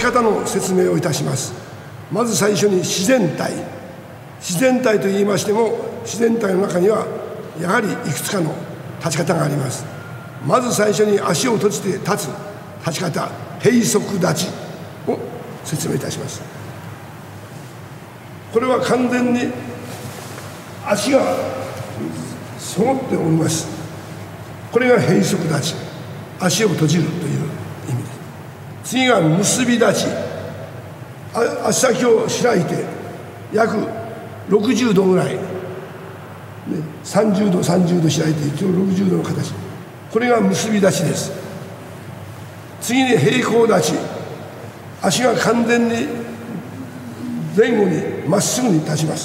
方の説明をいたします。まず最初に自然体。自然体といいましても、自然体の中にはやはりいくつかの立ち方があります。まず最初に足を閉じて立つ立ち方、閉塞立ちを説明いたします。これは完全に足が揃っております。これが閉塞立ち、足を閉じるという意味です。次が結び立ち。足先を開いて約60度ぐらい、30度30度開いて一応60度の形、これが結び立ちです。次に平行立ち。足が完全に前後にまっすぐに立ちます。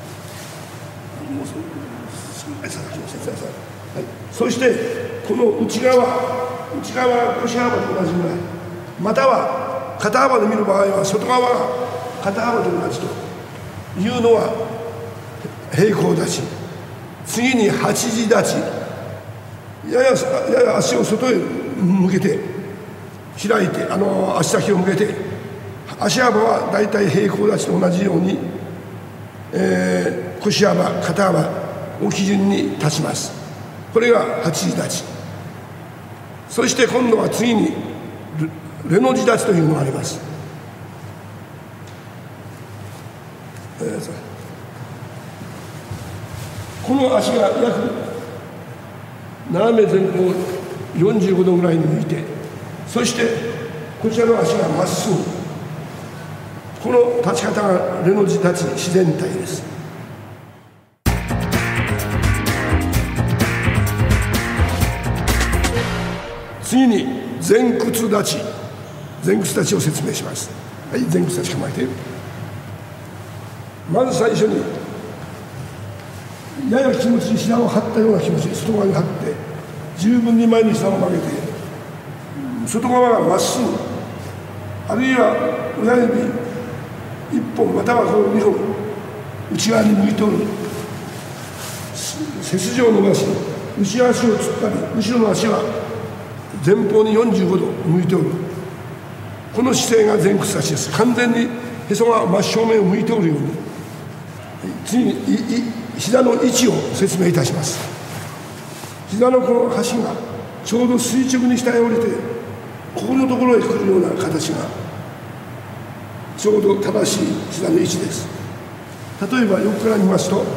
そしてこの内側腰幅と同じぐらい、または肩幅で見る場合は外側が肩幅と同じというのは平行立ち。次に八字立ち。やや足を外へ向けて開いて、足先を向けて、足幅はだいたい平行立ちと同じように、腰幅肩幅を基準に立ちます。これが八字立ち。そして今度は次にレの字立ちというのがあります。この足が約斜め前方45度ぐらいに向いて、そしてこちらの足がまっすぐ、この立ち方がレの字立ち自然体です。次に前屈立ち。前屈立ちを説明します。はい、前屈立ち構えて、まず最初にやや気持ちに膝を張ったような気持ち、外側に張って十分に前に膝を曲げて、外側がまっすぐ、あるいは親指1本または2本内側に向いておる。背筋を伸ばし、内足を突っ張り、後ろの足は前方に45度向いておる。この姿勢が前屈立ちです。完全にへそが真正面を向いておるように。次に膝の位置を説明いたします。膝のこの端がちょうど垂直に下へ降りて、ここのところへ来るような形がちょうど正しい膝の位置です。例えば横から見ますと、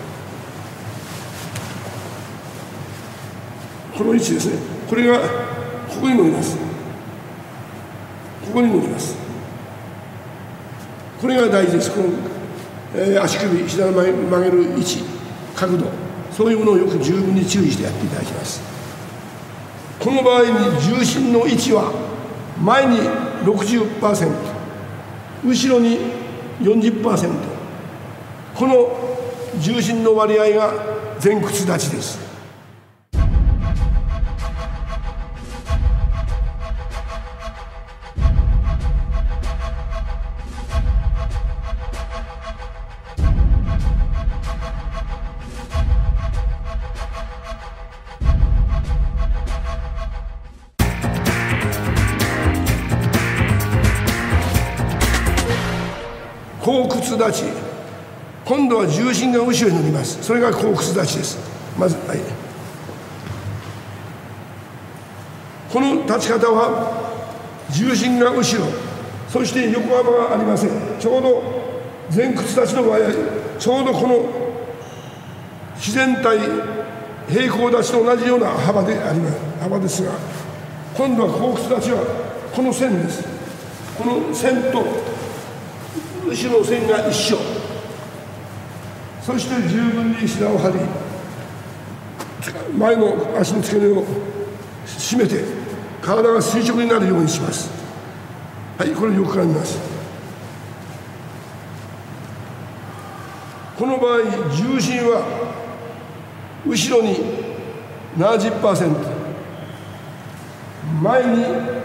この位置ですね。これがここに乗ります。ここに乗ります。これが大事です。この、足首、膝の曲げる位置、角度、そういうものをよく十分に注意してやっていただきます。この場合に重心の位置は前に 60%、後ろに 40%、この重心の割合が前屈立ちです。後屈立ち。今度は重心が後ろに乗ります。それが後屈立ちです。まず、はい、この立ち方は重心が後ろ、そして横幅がありません。ちょうど前屈立ちの場合はちょうどこの自然体平行立ちと同じような幅ですが、今度は後屈立ちはこの線です。この線と後ろの線が一緒。そして十分に膝を張り、前の足の付け根を締めて体が垂直になるようにします。はい、これ横から見ます。この場合重心は後ろに 70%、前に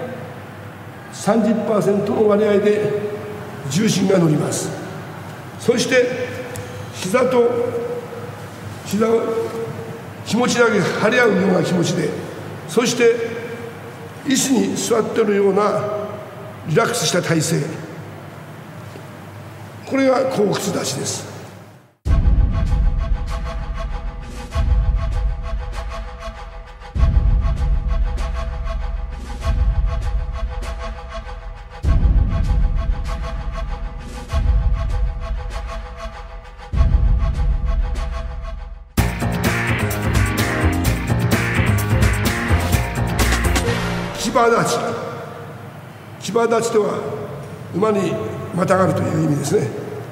30% の割合で重心が乗ります。そして膝と膝を気持ちだけ張り合うような気持ちで、そして椅子に座っているようなリラックスした体勢、これが後屈立ちです。騎馬立ち。騎馬立ちとは馬にまたがるという意味ですね。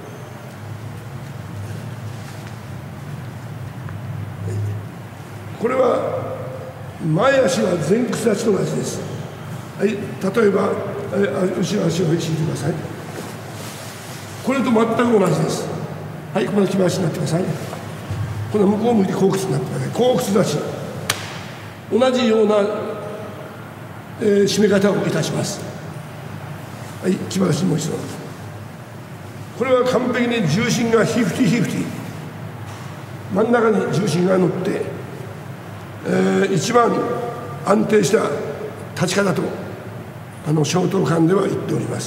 これは前足は前屈立ちと同じです。はい、例えば後ろ足を引いてください。これと全く同じです。はい、ここで騎馬足になってください。この向こう向いて後屈になってください。後屈立ち、同じような、締め方をいたします。はい、騎馬立ちもう一度。これは完璧に重心がヒフティヒフティ、真ん中に重心が乗って、一番安定した立ち方と松濤館では言っております。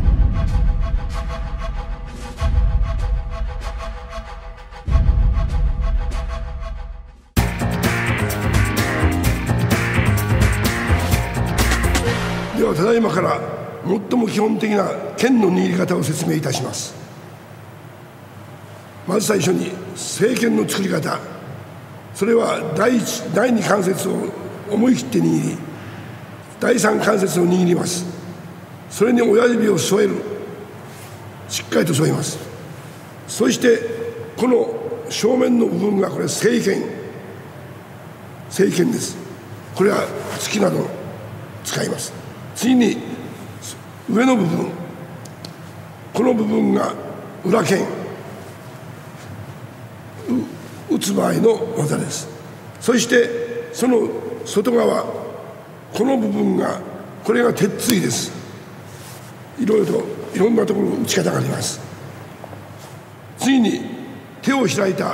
ではただいまから最も基本的な剣の握り方を説明いたします。まず最初に正剣の作り方、それは第2関節を思い切って握り、第3関節を握ります。それに親指を添える、しっかりと添えます。そしてこの正面の部分がこれ正剣です。これは突きなど使います。次に上の部分、この部分が裏剣、打つ場合の技です。そしてその外側、この部分がこれが鉄槌です。いろんなところ打ち方があります。次に手を開いた、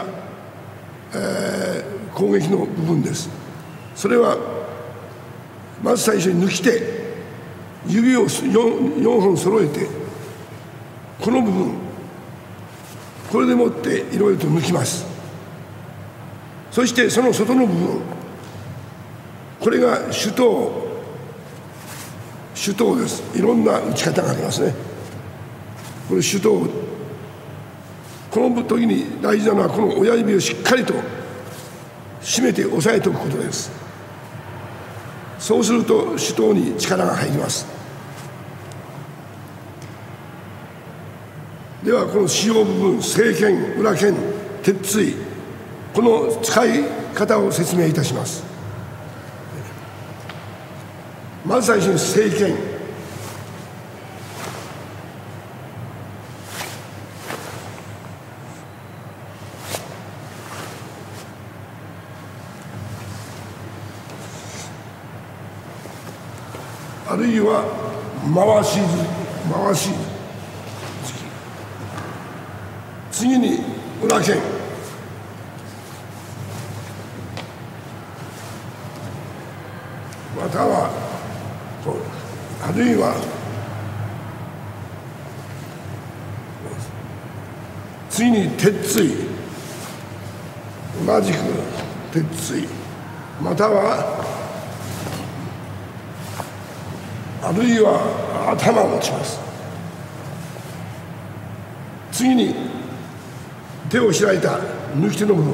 攻撃の部分です。それはまず最初に抜き手、指を 4本揃えて、この部分、これでもっていろいろと抜きます。そしてその外の部分、これが手刀です。いろんな打ち方がありますね。これ手刀、この時に大事なのはこの親指をしっかりと締めて押さえておくことです。そうすると手刀に力が入ります。ではこの使用部分、正剣、裏剣、鉄槌、この使い方を説明いたします。まず最初に正剣。あるいは回し突き、次に裏剣、またはあるいは次に鉄槌、同じく鉄槌、またはあるいは頭を持ちます。次に手を開いた抜き手の部分、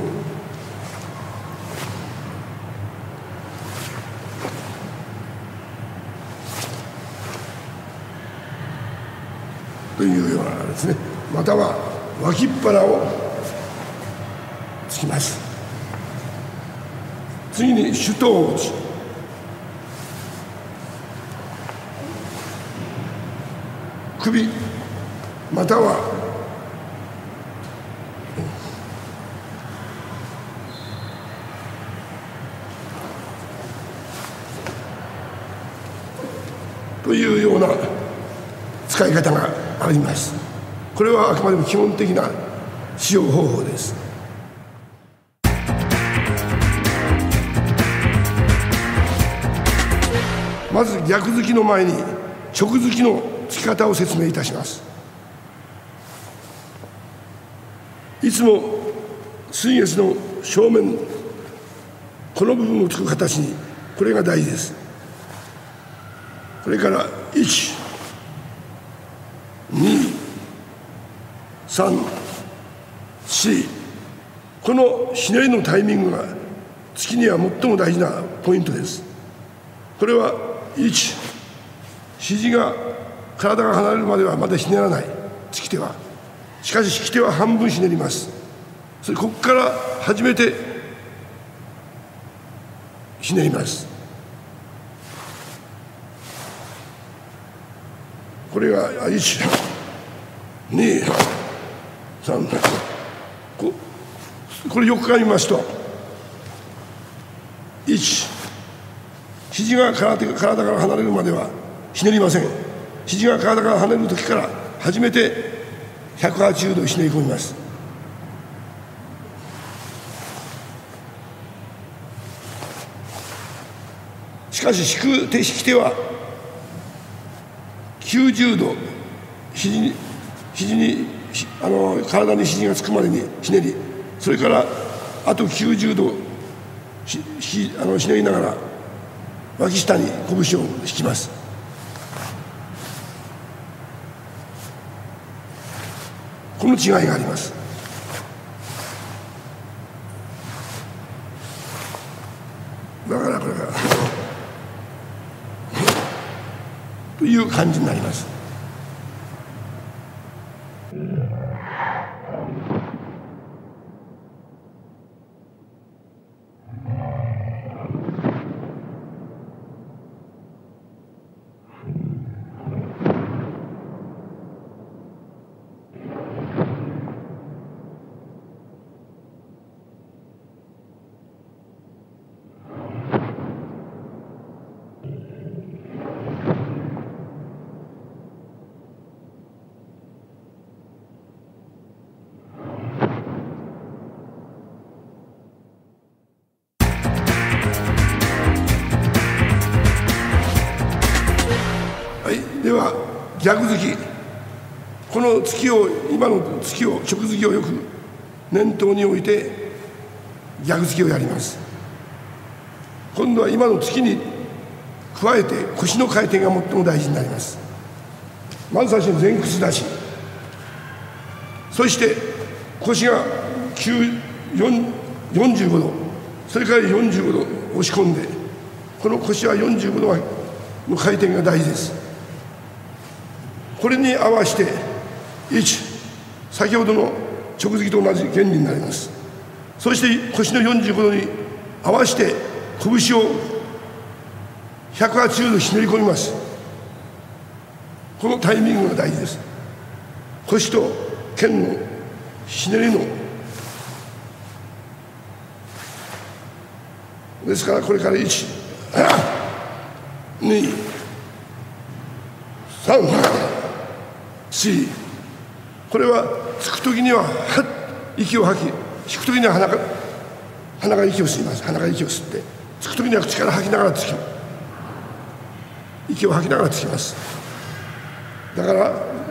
というようなですね。または脇っ腹をつきます。次に手刀を打ち、首、またはというような使い方があります。これはあくまでも基本的な使用方法です。まず逆突きの前に直突きのつき方を説明いたします。いつも水月の正面、この部分をつく形に、これが大事です。これから1、2、3、4、このひねりのタイミングが突きには最も大事なポイントです。これは1、肘が体が離れるまではまだひねらない、突き手は。しかし引き手は半分ひねります。それここから初めてひねります。これが1、2、3、これよく見ますと、1、肘が体から離れるまではひねりません。肘が体から離れる時から初めて180度ひねり込みます。しかし引き手は90度体に肘がつくまでにひねり、それからあと90度ひねりながら脇下に拳を引きます。この違いがあります。だからこれがという感じになります。では逆突き、この突きを今の突きを直突きをよく念頭に置いて逆突きをやります。今度は今の突きに加えて腰の回転が最も大事になります。まず最初に前屈出し、そして腰が45度、それから45度押し込んで、この腰は45度の回転が大事です。これに合わせて1、先ほどの直突きと同じ原理になります。そして腰の45度に合わせて拳を180度ひねり込みます。このタイミングが大事です。腰と剣のひねりのですから、これから1、2、3、4、これはつくときには息を吐き、引くときには鼻が息を吸います。鼻が息を吸って、つくときには口から吐きながらつき、息を吐きながらつきます。だから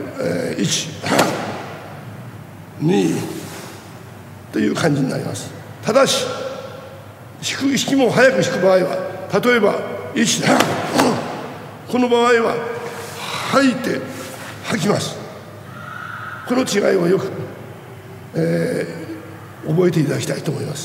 、1、2という感じになります。ただし引きも早く引く場合は、例えば1、この場合は吐いて吐きます。この違いをよく、覚えていただきたいと思います。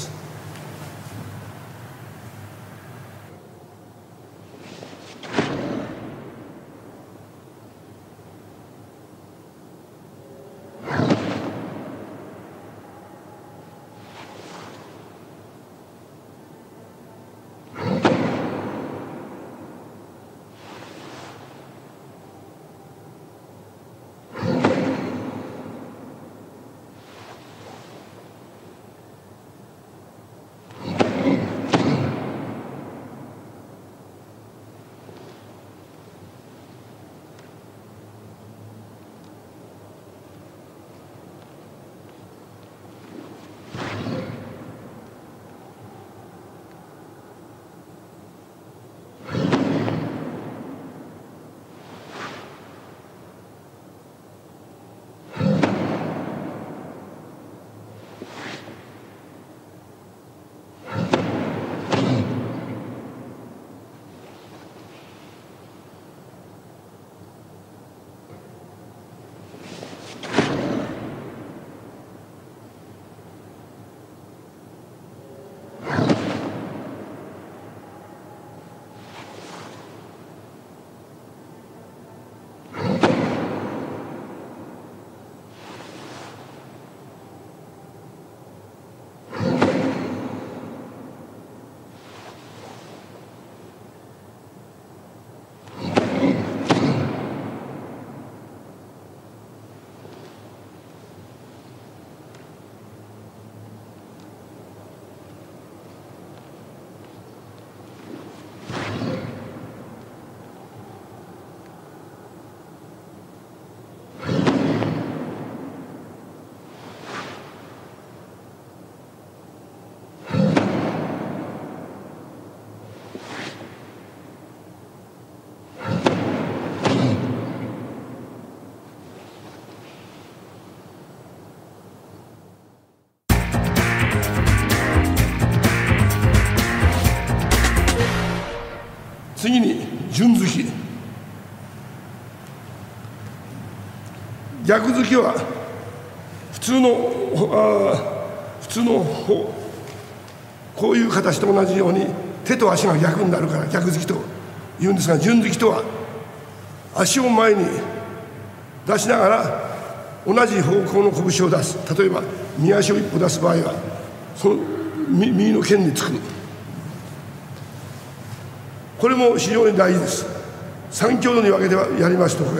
逆突きは普通のこういう形と同じように手と足が逆になるから逆突きと言うんですが、順突きとは足を前に出しながら同じ方向の拳を出す。例えば右足を一歩出す場合はその右の剣につく。これも非常に大事です。3強度に分けてやりますと、これ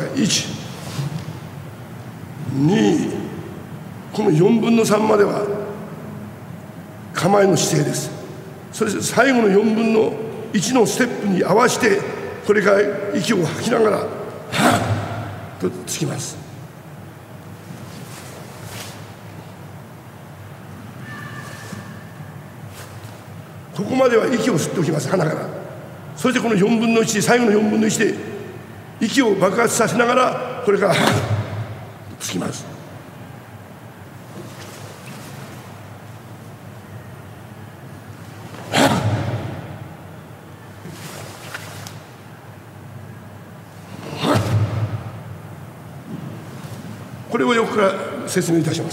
1、2、この4分の3までは構えの姿勢です。そして最後の4分の1のステップに合わせて、これから息を吐きながらはっとつきます。ここまでは息を吸っておきます、鼻から。そしてこの4分の1、最後の4分の1で息を爆発させながら、これからはっとつきます。これを横から説明いたします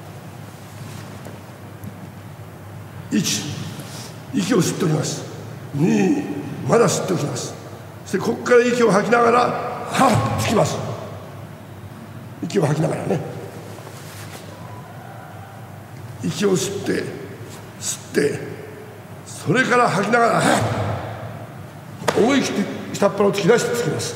。1、息を吸っております。2、まだ吸っておきます。そしてここから息を吐きながらはっつきます。息を吐きながらね、息を吸ってそれから吐きながらはっ思い切って下っ腹を突き出してつきます。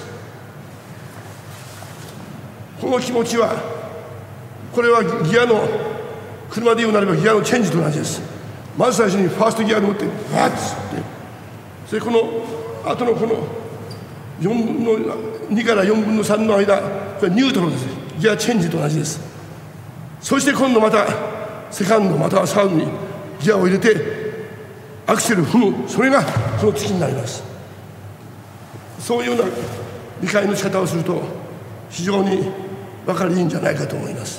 この気持ちは、これはギアの、車で言うなればギアのチェンジと同じです。まず最初にファーストギアで持ってバッと吸って、それこの後のこの4分の2から4分の3の間、これニュートラルです。ギアチェンジと同じです。そして今度またセカンドまたはサードにギアを入れてアクセル踏む。それがこの突きになります。そういうような理解の仕方をすると非常に分かりいいんじゃないかと思います。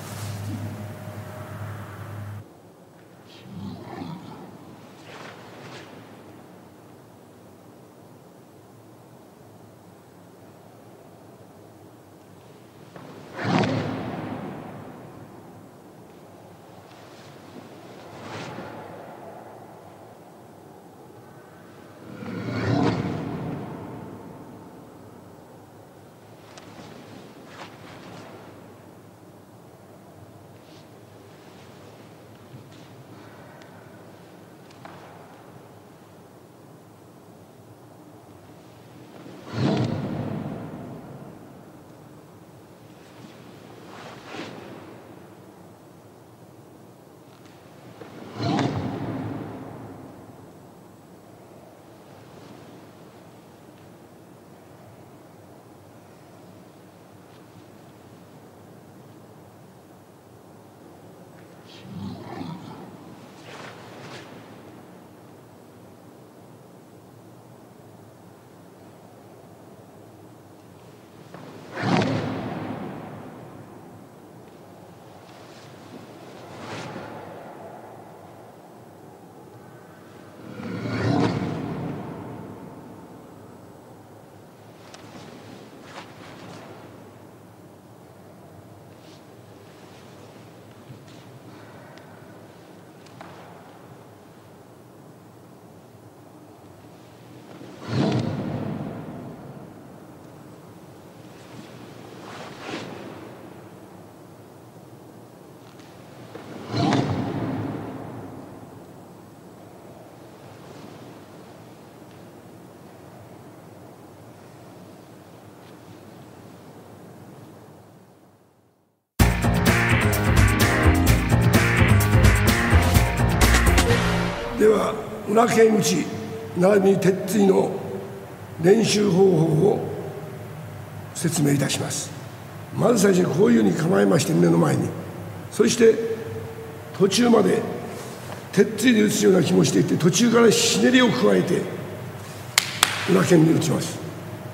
では裏剣打ち並びに鉄槌の練習方法を説明いたします。まず最初にこういうふうに構えまして、胸の前に、そして途中まで鉄槌で打つような気もしていって、途中からひねりを加えて裏剣で打ちます。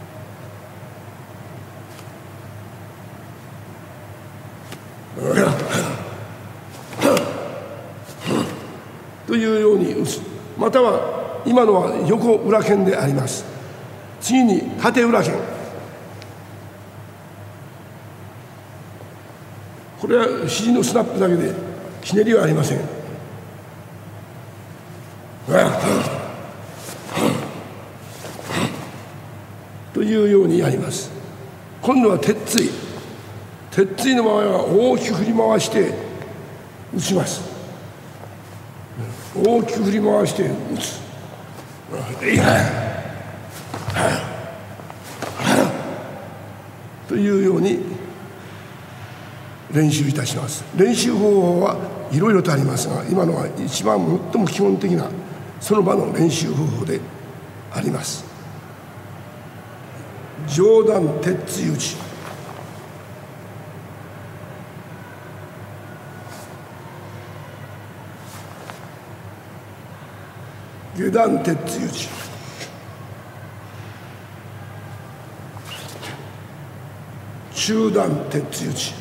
というように打つ。または今のは横裏剣であります。次に縦裏剣。 れは肘のスナップだけでひねりはありません。というようにやります。今度は鉄椎の場合は大きく振り回して打ちます。大きく振り回して打つ。というように練習いたします。練習方法はいろいろとありますが、今のは一番最も基本的なその場の練習方法であります。上段鉄椎打ち、下段鉄椎打ち、中段鉄椎打ち、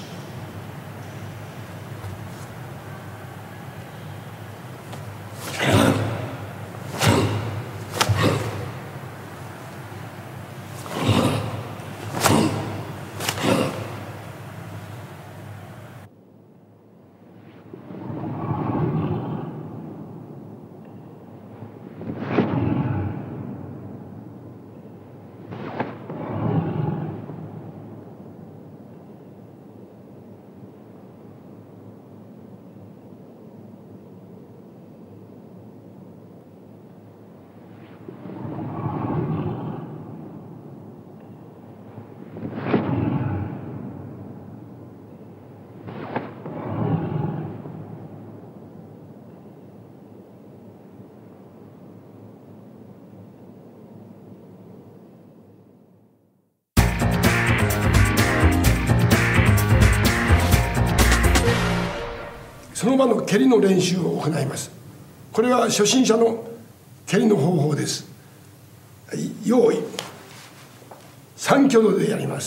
その場の蹴りの練習を行います。これは初心者の蹴りの方法です。用意、3挙動でやります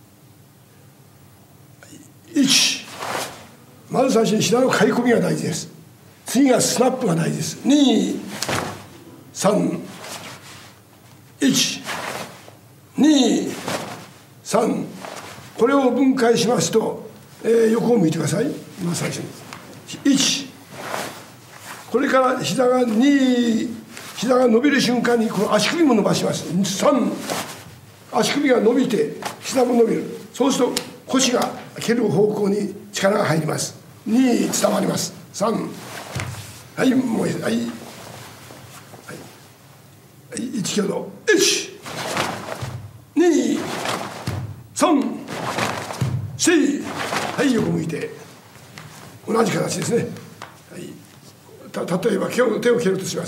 。1、まず最初に膝の刈り込みが大事です。次がスナップが大事です。2、3、1、2、3、これを分解しますと、横を向いてください。まず最初に1、これから膝が伸びる瞬間にこの足首も伸ばします。3、足首が伸びて膝も伸びる。そうすると腰が蹴る方向に力が入ります。2、伝わります。3、はい、もういい、はい、1挙動、1、2、3、4、はい、横向いて同じ形ですね。はい、例えば手を蹴るとします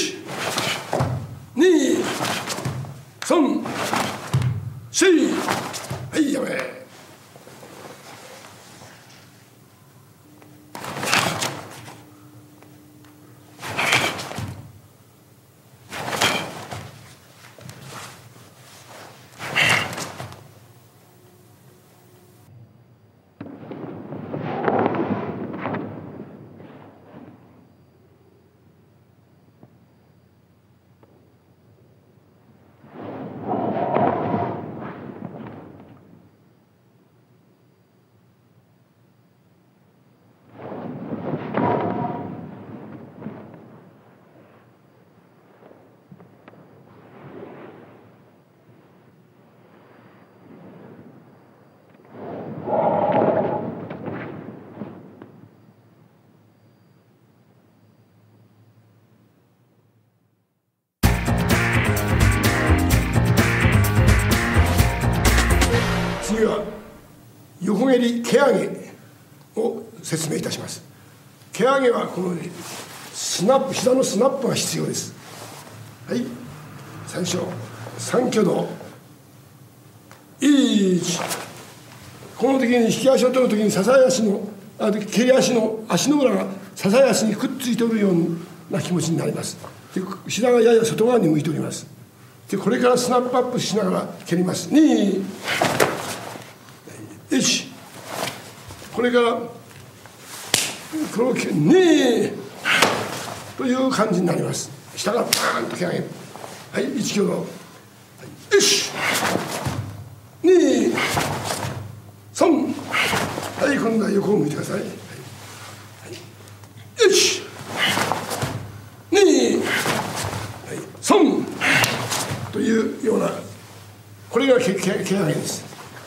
。1、2、3、4、はい、やめ。次は横蹴り蹴上げを説明いたします。蹴上げはこのスナップ、膝のスナップが必要です。はい、最初3挙動、1、この時に引き足を取る時に支え足の蹴り足の足の裏が支え足にくっついておるような気持ちになります。で膝がやや外側に向いております。でこれからスナップアップしながら蹴ります。2、1、これからこれを2という感じになります。下がパーンと蹴上げる。はい、1挙動、1、2、3、 はい、今度は横を向いてください。はい、1、2、3というような、これが毛上げです。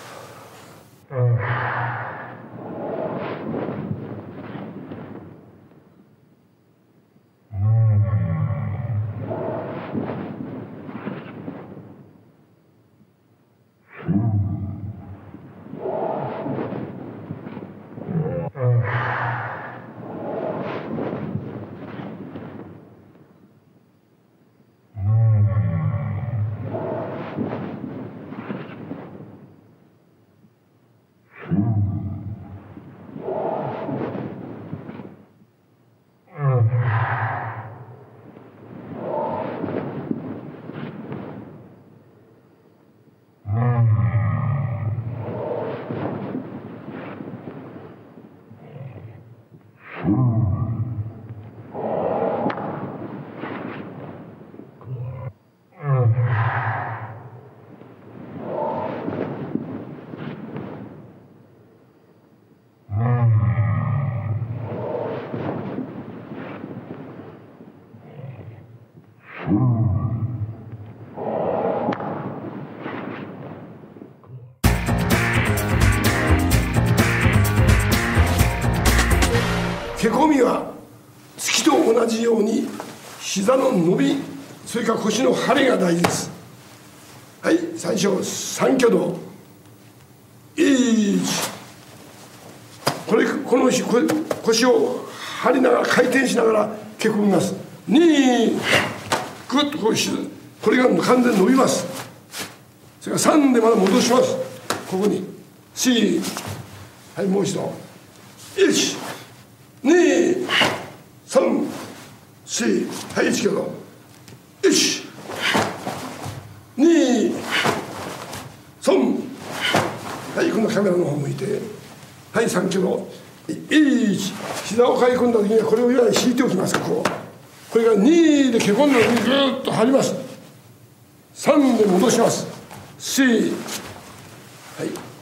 毛込みは月と同じように膝の伸び、それから腰の張りが大事です。はい、最初三挙動、1、この腰を張りながら回転しながら毛込みます。2、グッとこれが完全に伸びます。それから3でまだ戻します。ここに4、はい、もう一度1、2、3、4、はい、1挙動、1、2、3、はい、今度カメラの方向いて、はい、3挙動、1、膝をかい込んだ時にはこれを裏に敷いておきます。これが2で毛込んだ時にぐーっと張ります。3で戻します。4、はい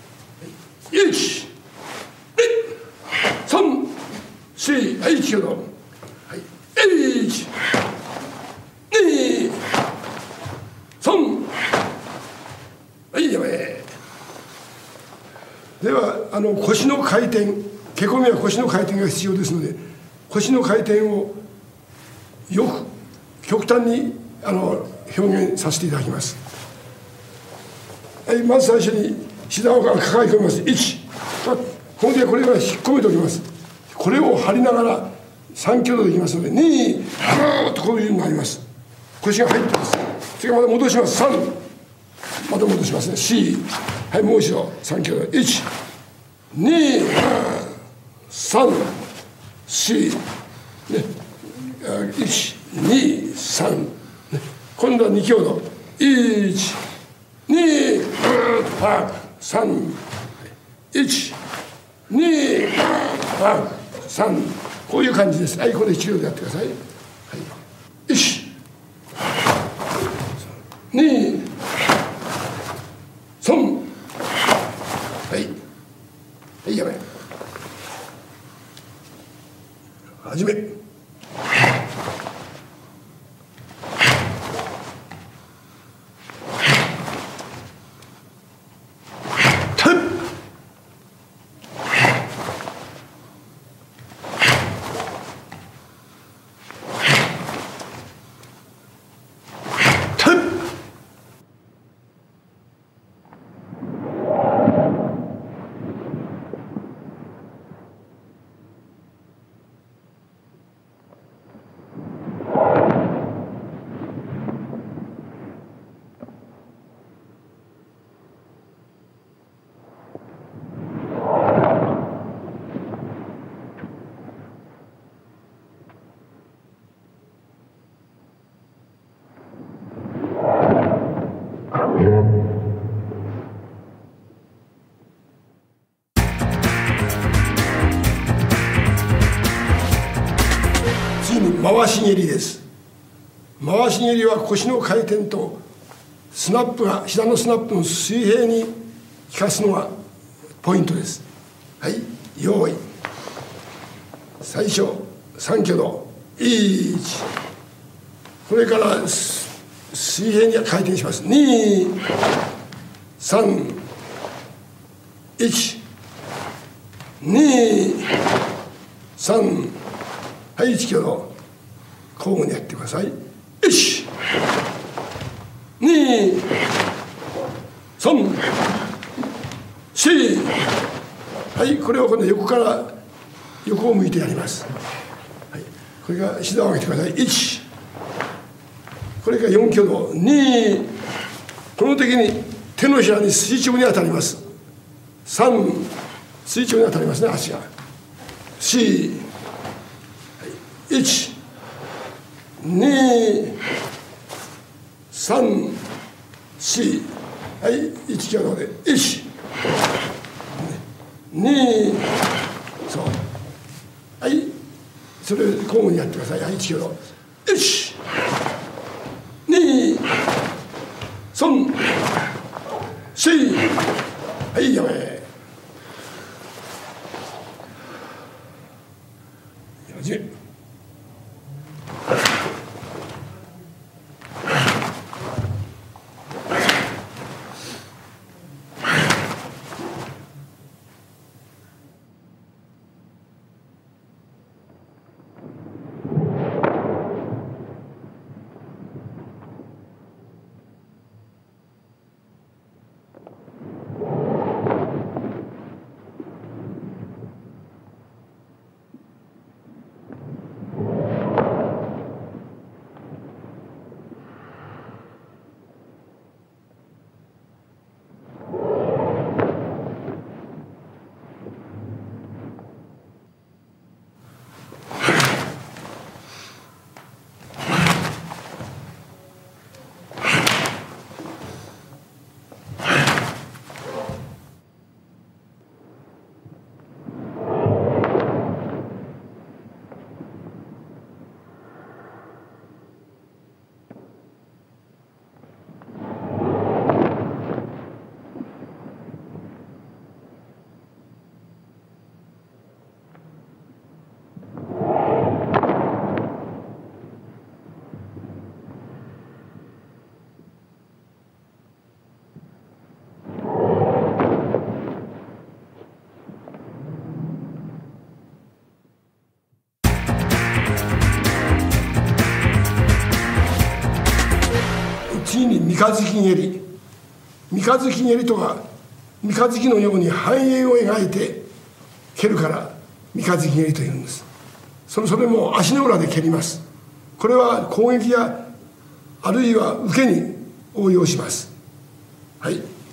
、1、3、4、はい、1挙動、はい、1、2、3、はい、やめ。では腰の回転、毛込みは腰の回転が必要ですので、腰の回転をよく極端に表現させていただきます。はい、まず最初に膝を抱え込みます。1、ここでこれから引っ込めておきます。これを張りながら3挙動できますので、2、ぐーっとこういうふうになります。腰が入ってます。それからまた戻します。3、また戻しますね。4、はい、もう一度3挙動、1、2、3、4、ね、1、2、3、ね、今度は2挙動、1、2、3、1、2、3、こういう感じです。はい、これで1挙動でやってください。はい、1、2、3、はい、はい、やめ。始め。回し蹴りです。回し蹴りは腰の回転とスナップが膝のスナップの水平に効かすのがポイントです。はい、 用意。最初3挙動、1、これから水平に回転します。2、3、1、2、3、はい、1挙動交互にやってください。1、2、3、4、はい、これを今度横から横を向いてやります。はい、これが膝を上げてください。1、これが4挙動。2、この時に手のひらに垂直に当たります。3、垂直に当たりますね、足が。4、はい、1、2、3、4、はい、1挙動で1、2、そう、はい、それを交互にやってください。はい、1挙動、1、2、3、4、はい、やめ。始め。次に三日月蹴り。三日月蹴りとは三日月のように半円を描いて蹴るから三日月蹴りというんです。それも足の裏で蹴ります。これは攻撃やあるいは受けに応用します。はい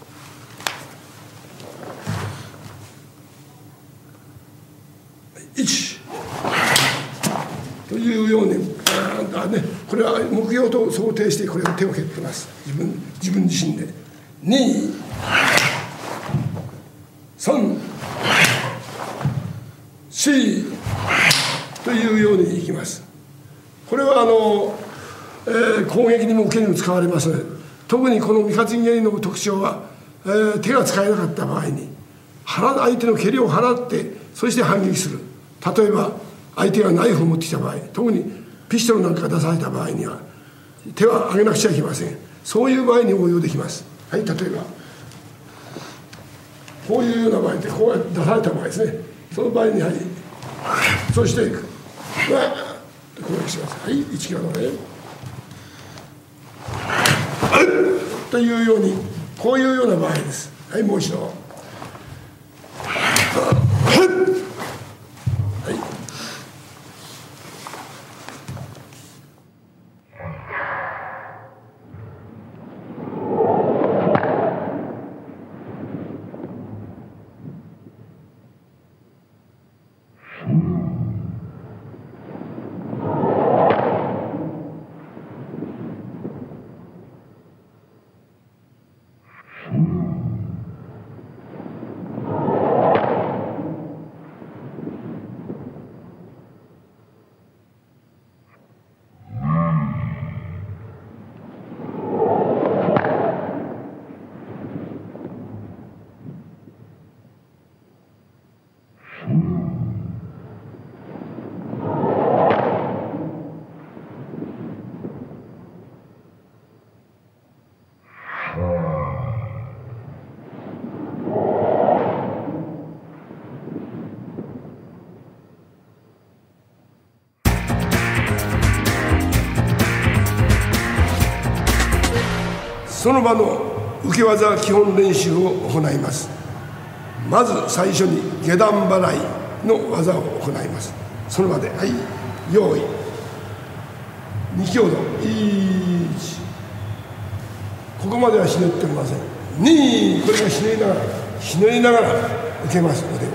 。1というようにこれは目標と想定してこれを手を蹴ってます。自分自身で。2、3、4というようにいきます。これは攻撃にも受けにも使われます。特にこの三日月蹴りの特徴は、手が使えなかった場合に相手の蹴りを払ってそして反撃する。例えば相手がナイフを持ってきた場合、特にピストルなんかが出された場合には手は上げなくちゃいけません。そういう場合に応用できます。はい、例えばこういうような場合でこうやって出された場合ですね。その場合にそして攻撃します。はい、1キロでというようにこういうような場合です。はい、もう一度。 その場の受け技基本練習を行います。まず最初に下段払いの技を行います。その場で、はい、用意、2強度、1、ここまではひねっておりません。2、これがひねりながら受けます。腕を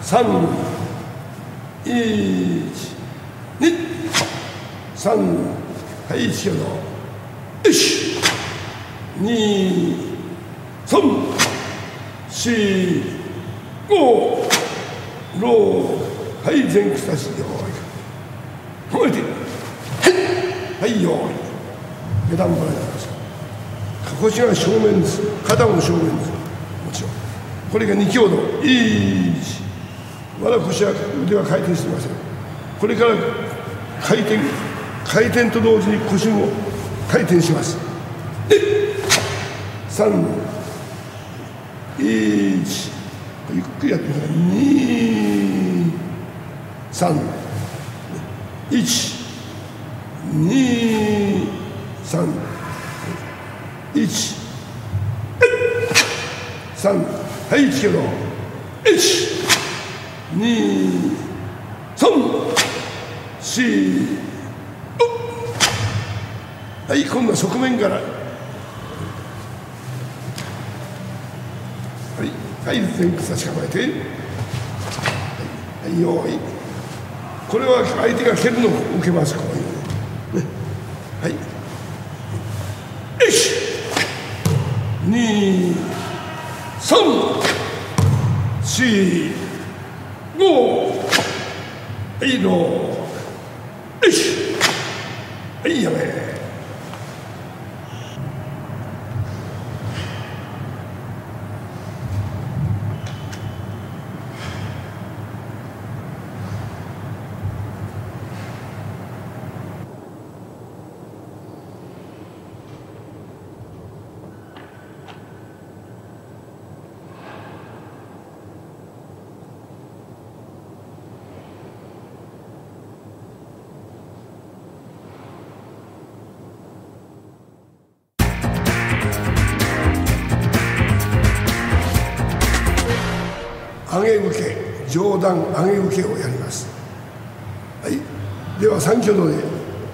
3、1、2、3、はい、1強度、よし、2、3、4、5、6、はい、前屈立ち、よーい、褒めて、はい、よーい、下段払いになりました。腰が正面です。肩も正面です。もちろん。これが2強度、1、まだ腰は腕は回転していません。これから回転と同時に腰も回転します。で、3、1、ゆっくりやってください。2、3、1、2、3、1、3、はい、1キロ、1、2、3、4、はい、今度は側面から、はい、はい、前屈差し構えて、はい、用意、これは相手が蹴るのを受けます。こういうね、はい、1、2、3、4、5、はい、6、1、はい、やめ。上げ受け、上段上げ受けをやります。はい、では3挙動で、はい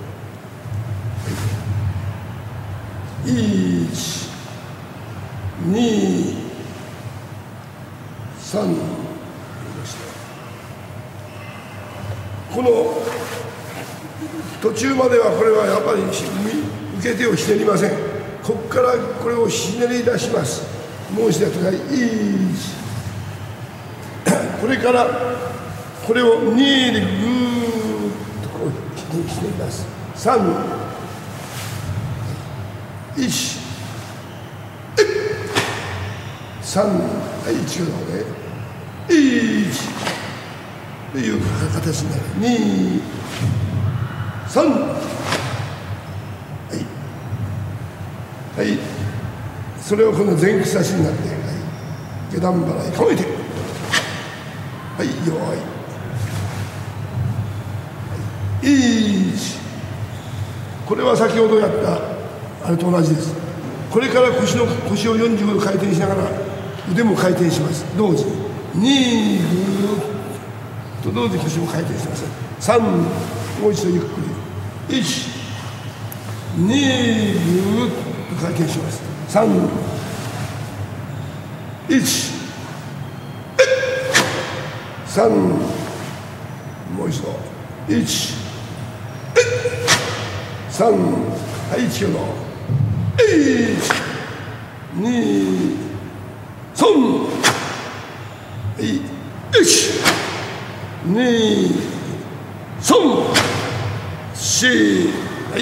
、1、2、3、この途中まではこれはやっぱり受け手をひねりません。ここからこれをひねり出します。もう一度やってください。1、これからこれを2でぐーっとこうひねります。3、1、3、はい、1挙動で1という形になる。2、3、はい、はい、それをこの前屈差しになって、はい、下段払い構えて、はい、弱い、はい、1、これは先ほどやったあれと同じです。これから腰を45度回転しながら腕も回転します。同時に2、ぐーっと同時に腰も回転します。3、もう一度ゆっくり、1、2、ぐーっと回転します。3、1、3、もう一度、1、3、はい、1挙動、1、2、3、はい、1、2、3、4、はい。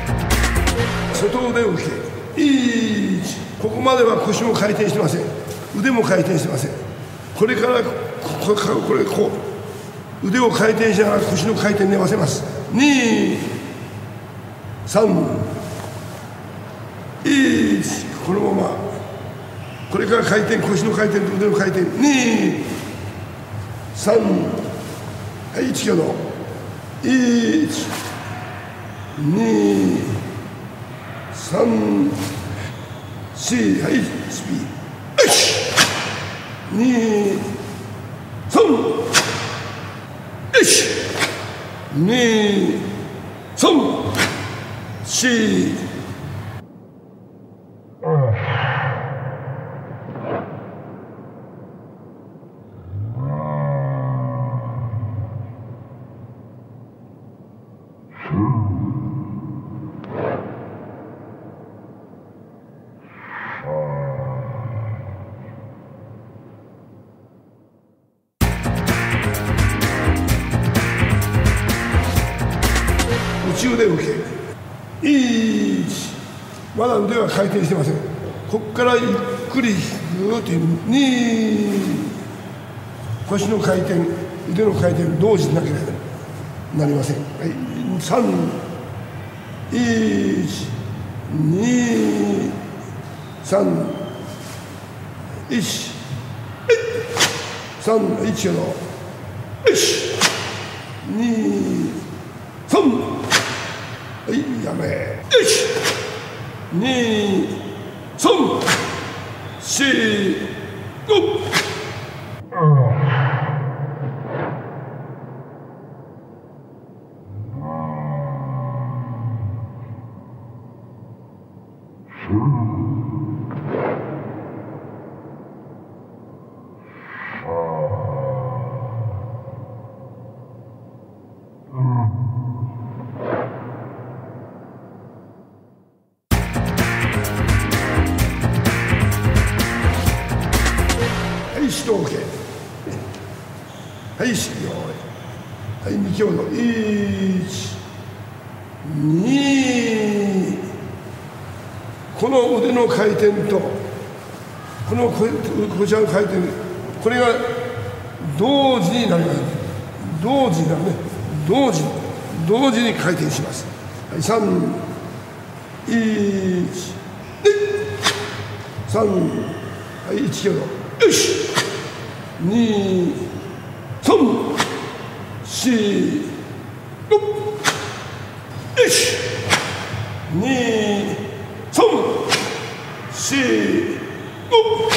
外腕受け、1、ここまでは腰も回転してません。 腕も回転してません。これからこう腕を回転しながら腰の回転に合わせます。2、3、1、このままこれから回転、腰の回転と腕の回転、2、3、はい、1キロの1、2、3、4、はい、スピード、1、2、3、1、2、3、4、内腕受け、1、まだ腕は回転してません。ここからゆっくりぐーっと2、腰の回転、腕の回転同時になければなりません。はい、3、1、2、3、1、3、1の1、2、3、はい、やめ。1、2、3、4、5。OK。はい、終了。はい、2強度。1、2。この腕の回転と、このこちらの回転、これが同時になります。同時になるね。同時に回転します。はい、3、1、3、はい、1キロ。よし。2、3、4、5。よし。2、3、4、5。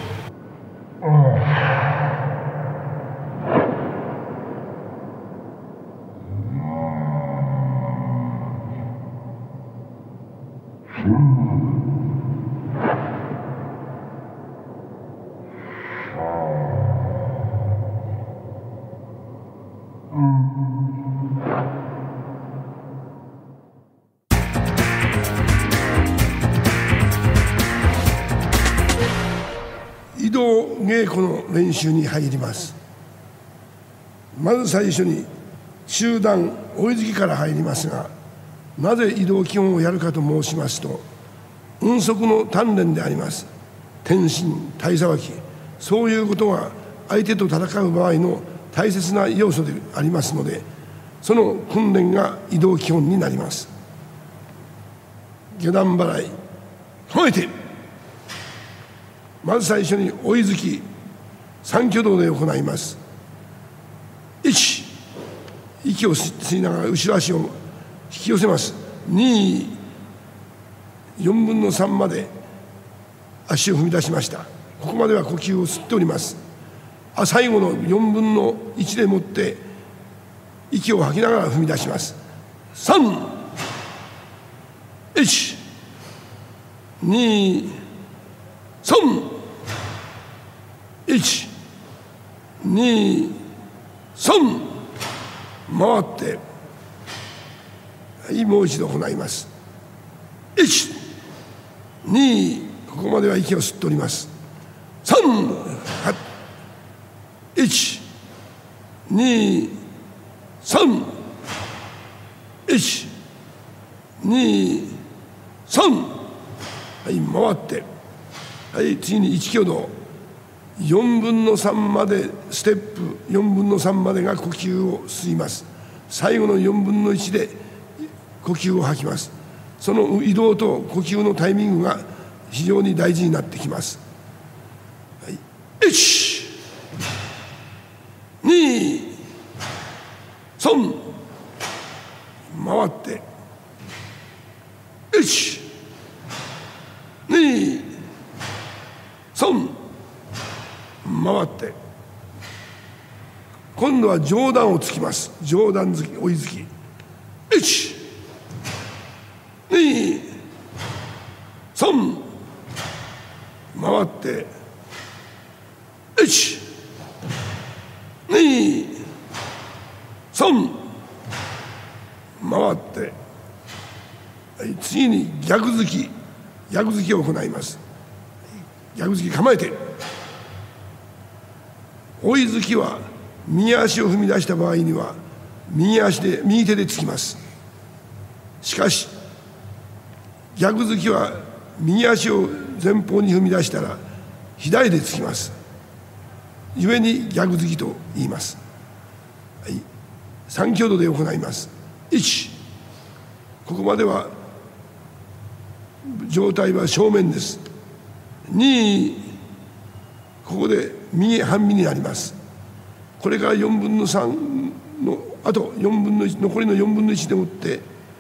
移動稽古の練習に入ります。まず最初に集団追いつきから入りますが、なぜ移動基本をやるかと申しますと、運足の鍛錬であります。転身、体さばき、そういうことが相手と戦う場合の大切な要素でありますので、その訓練が移動基本になります。下段払い、褒めて、まず最初に追い突き、三挙動で行います。1、息を吸いながら後ろ足を引き寄せます。2、4分の3まで足を踏み出しました。ここまでは呼吸を吸っております。最後の4分の1でもって息を吐きながら踏み出します。3、1、2、3、1、2、3、回って、はい、もう一度行います。1、2、ここまでは息を吸っております。3、1、2、3、1、2、3、はい、回って、はい、次に1挙動、 4分の3までステップ4分の3までが呼吸を吸います。最後の4分の1で呼吸を吐きます。その移動と呼吸のタイミングが非常に大事になってきます。はい、1、2、3、回って、1、2、3、回って、今度は上段をつきます。上段突き、追い突き。1、2、3、回って、1、2、3、回って、はい、次に逆突き、逆突きを行います。逆突き構えて、追い突きは右足を踏み出した場合には右手でつきます。しかし逆突きは右足を前方に踏み出したら左でつきます。故に逆突きと言います。はい、3挙動で行います。1、ここまでは状態は正面です。2、ここで右半身になります。これから4分の3のあと4分の1、残りの4分の1でもって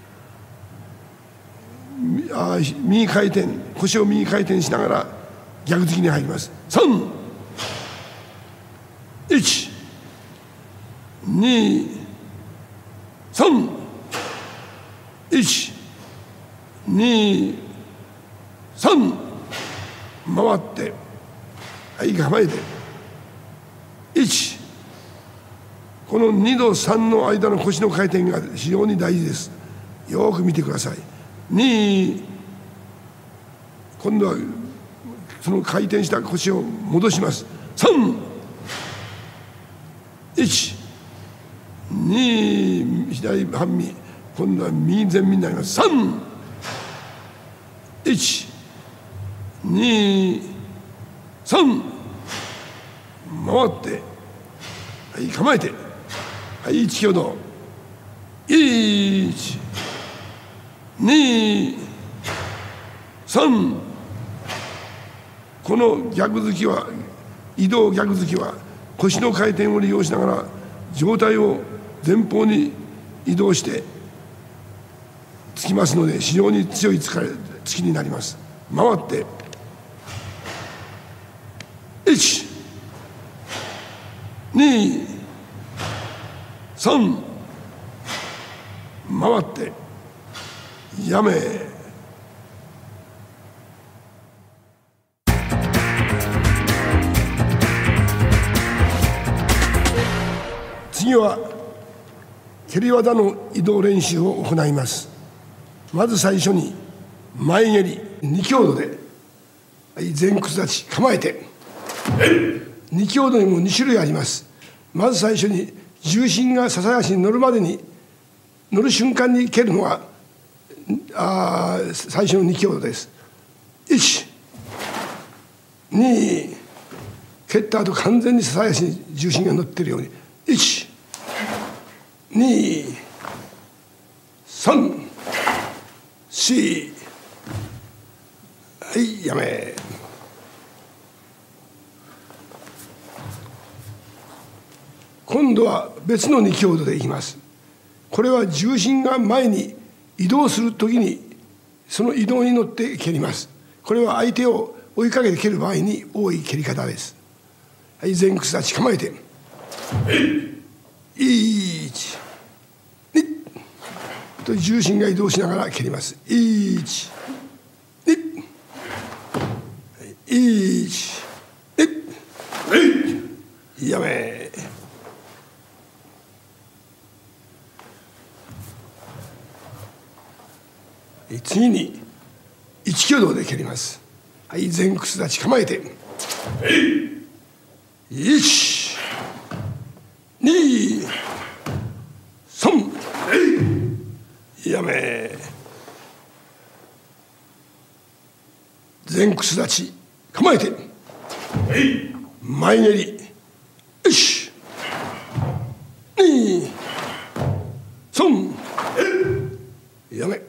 右回転、腰を右回転しながら逆突きに入ります。3、1、2、3、1、2、3、回って、はい、構えて、1、この2と3の間の腰の回転が非常に大事です。よく見てください。2、今度はその回転した腰を戻します。3、1、2、左半身、今度は右前面になります。3、1、2、3、回って、はい、構えて、はい、1挙動、1、2、3、この逆突きは、移動逆突きは腰の回転を利用しながら上体を前方に移動してつきますので、非常に強い突きになります。回って、1、2、3、回って、やめ。次は蹴り技の移動練習を行います。まず最初に前蹴り2強度で、前屈立ち構えて、2強度にも2種類あります。まず最初に重心が支え足に乗るまでに、乗る瞬間に蹴るのが最初の2強度です。1、2、蹴った後完全に支え足に重心が乗っているように、1、2、3、4、はい、やめ。今度は別の2強度でいきます。これは重心が前に移動するときにその移動に乗って蹴ります。これは相手を追いかけて蹴る場合に多い蹴り方です。はい、前屈立ち構えて、1、2と重心が移動しながら蹴ります。1、2、1、2、やめ。次に1挙動で蹴ります。はい、前屈立ち構えて、1、2、3、やめ。前屈立ち構えて、 前蹴り、1、2、3、やめ。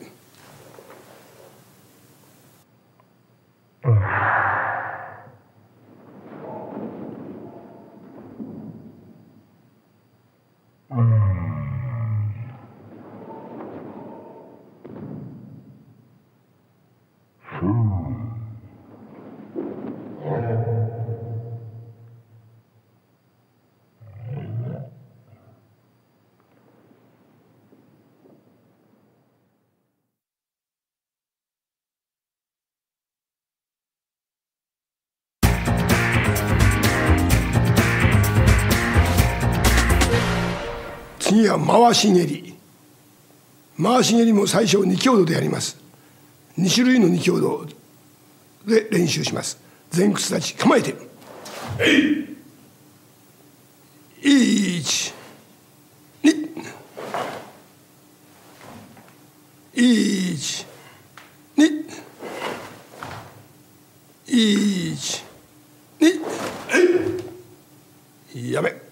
次は回し蹴り。回し蹴りも最初2強度でやります。2種類の2強度で練習します。前屈立ち構えて、1、2、1、2、1、2、やめ。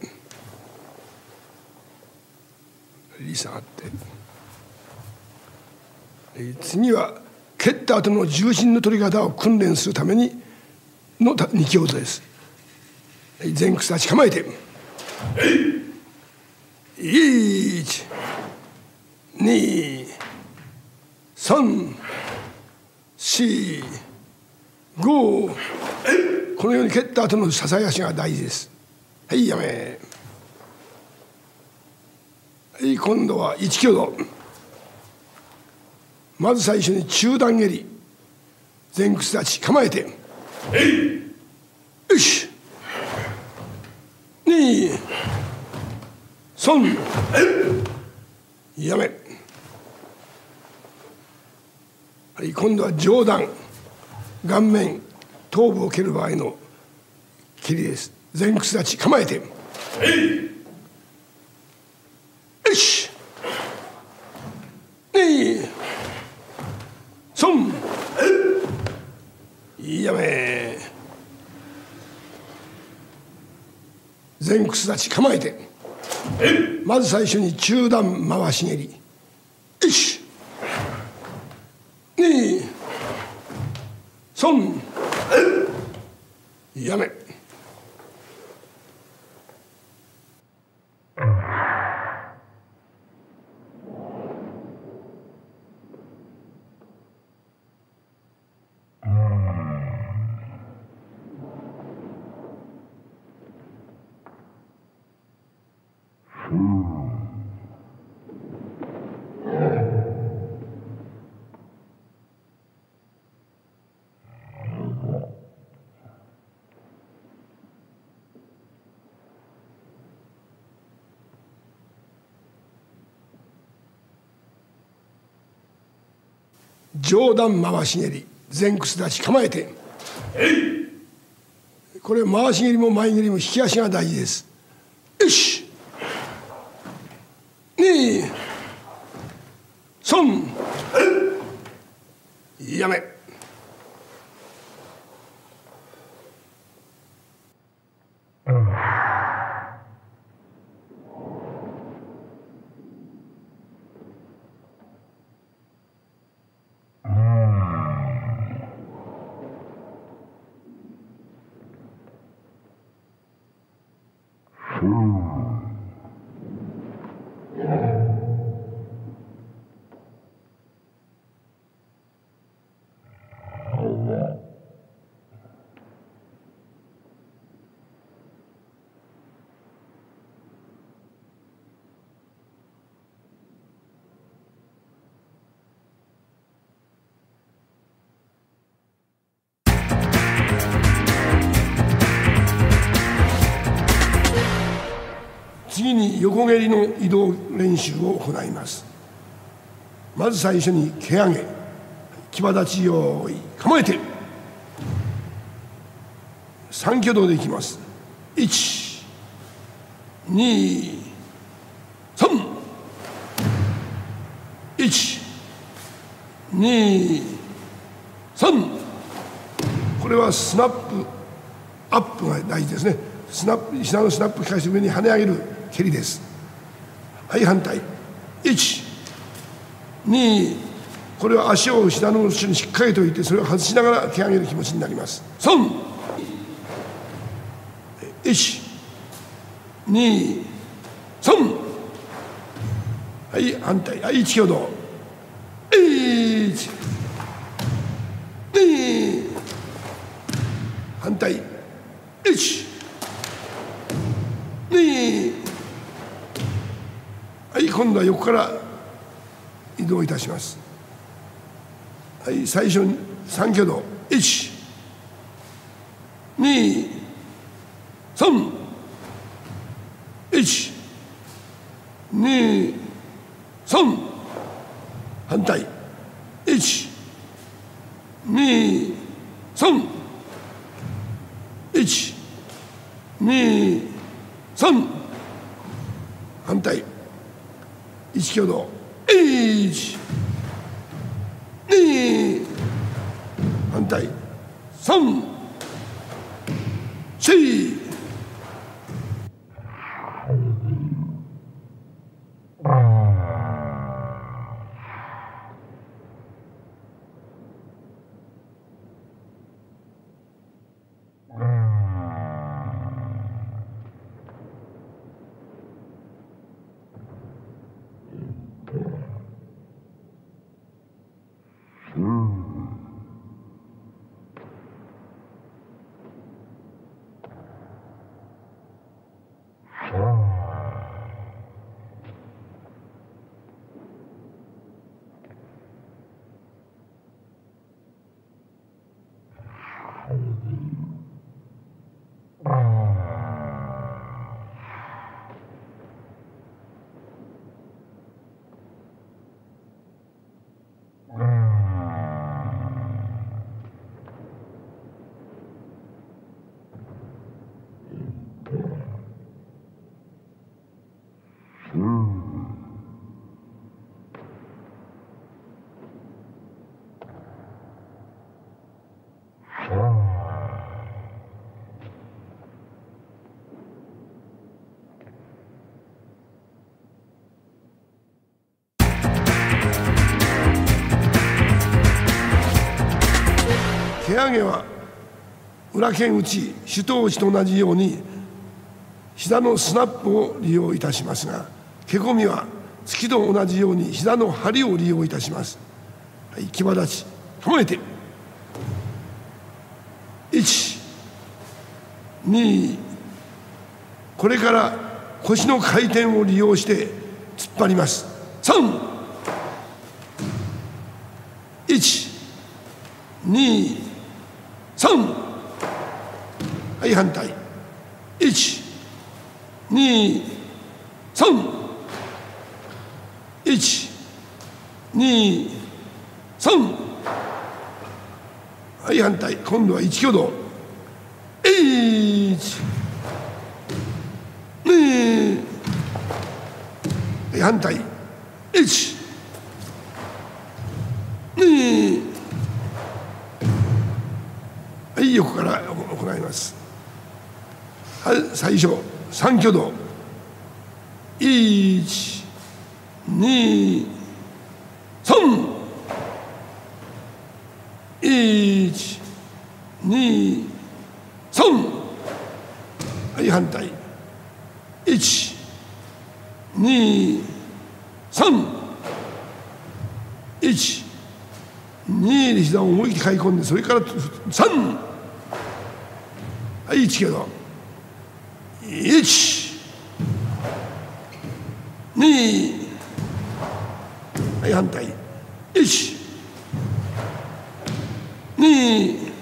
リ下がって、次は蹴った後の重心の取り方を訓練するためにの2強度です。前屈立ち構えて、1、2、3、4、5、このように蹴った後の支え足が大事です。はい、やめ。はい、今度は1強度。まず最初に中段蹴り、前屈立ち構えて、1、2、3、やめ。はい、今度は上段、顔面、頭部を蹴る場合の蹴りです。前屈立ち構えて、1、2、3、やめ。前屈立ち構えて、まず最初に中段回し蹴り、1、2、3、やめ。上段回し蹴り、前屈立ち構えて、これ回し蹴りも前蹴りも引き足が大事です。1、2、3、やめ。次に横蹴りの移動練習を行います。まず最初に蹴上げ、騎馬立ち用意構えて、3挙動でいきます。1、2、3、1、2、3。これはスナップアップが大事ですね。膝のスナップ返し上に跳ね上げる蹴りです。はい、反対。1、2、これは足を膝の後ろにしっかりと置いて、それを外しながら蹴上げる気持ちになります。3、1、2、3。はい、反対。はい、1挙動。1、2、反対。1、2。はい、今度は横から移動いたします。はい、最初に3挙動。1、2、3。1、2、3。反対。1、2、3。1、2、3。反対。1挙動。1、2。反対。3、4。蹴上げは裏剣打ち、手刀打ちと同じように膝のスナップを利用いたしますが、蹴込みは突きと同じように膝の張りを利用いたします。はい、騎馬立ち構えて1、2。これから腰の回転を利用して突っ張ります。3、1、2、3。はい、反対。1、2、3。1、2、3。はい、反対。今度は1挙動。1、2。はい、反対。1、2。はい、横から行います。はい、最初3挙動。1、2、3。1、2、3。はい、反対。1、2、3。1、2で膝を思い切り買い込んで、それから3。はい、1挙動。1、2。はい、反対。1、2。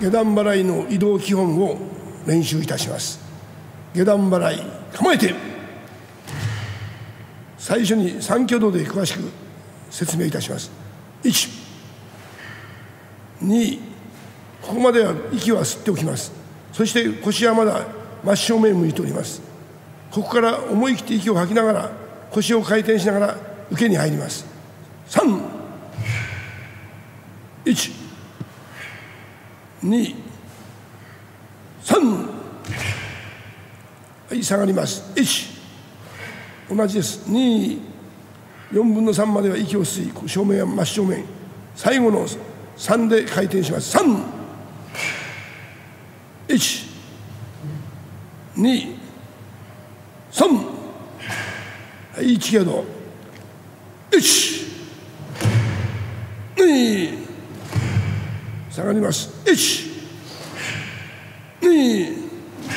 下段払いの移動基本を練習いたします。下段払い構えて。最初に三挙動で詳しく説明いたします。1、2、ここまでは息は吸っておきます。そして腰はまだ真正面を向いております。ここから思い切って息を吐きながら腰を回転しながら受けに入ります。3、1、2、3、はい、下がります。1、同じです。2、4分の3までは息を吸い、正面は真正面、最後の3で回転します。3、1、2、3、はい、1挙動、1、2、下がります。1、2、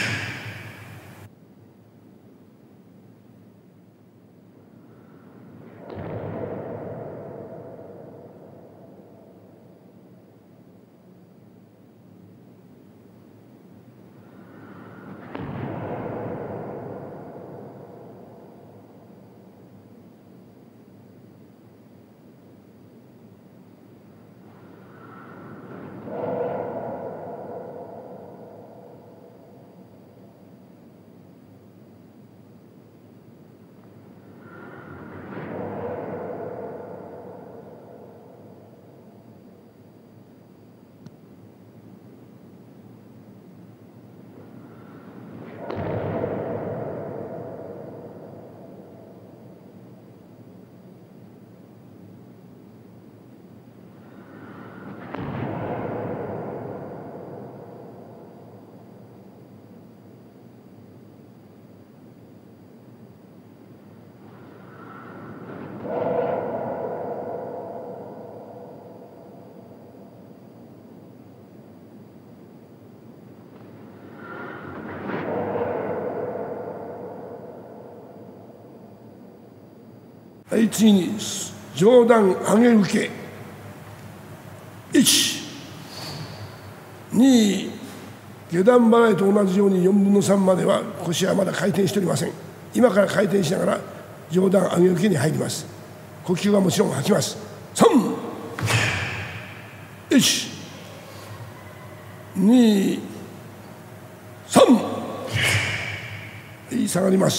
はい、次に上段上げ受け。1、2、下段払いと同じように4分の3までは腰はまだ回転しておりません。今から回転しながら上段上げ受けに入ります。呼吸はもちろん吐きます。3、1、2、3、はい、下がります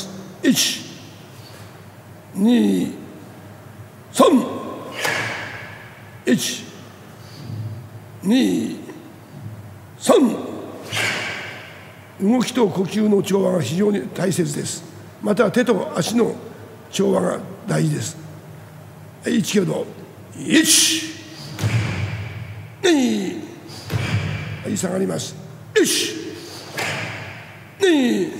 。1、2、3、1、2、3。動きと呼吸の調和が非常に大切です。また手と足の調和が大事です。1挙動、1、2、はい、下がります。1、2、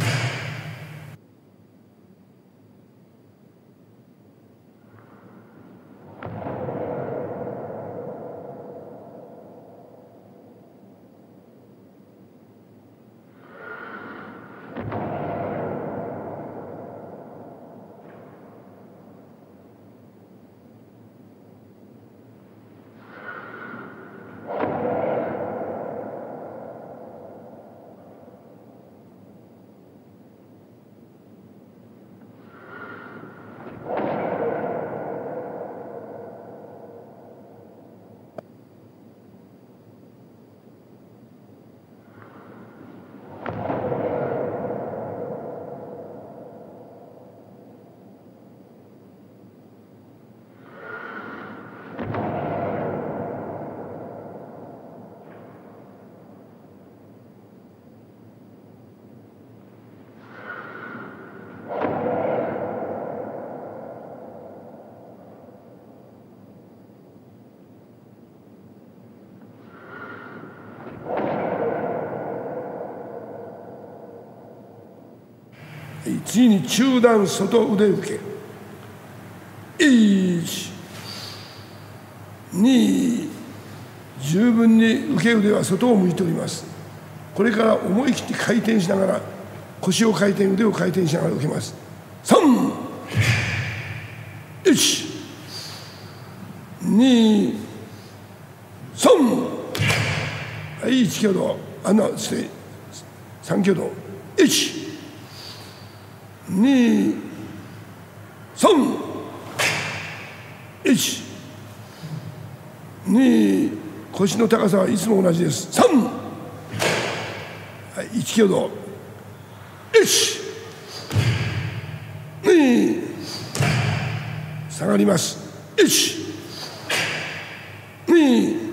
次に中段外腕受け。1、2、十分に受け腕は外を向いております。これから思い切って回転しながら腰を回転、腕を回転しながら受けます。3、1、2、3。ははい、1挙動、3挙動、1、2、3、1、2、腰の高さはいつも同じです。3、はい、1挙動、1、2、下がります。1、2、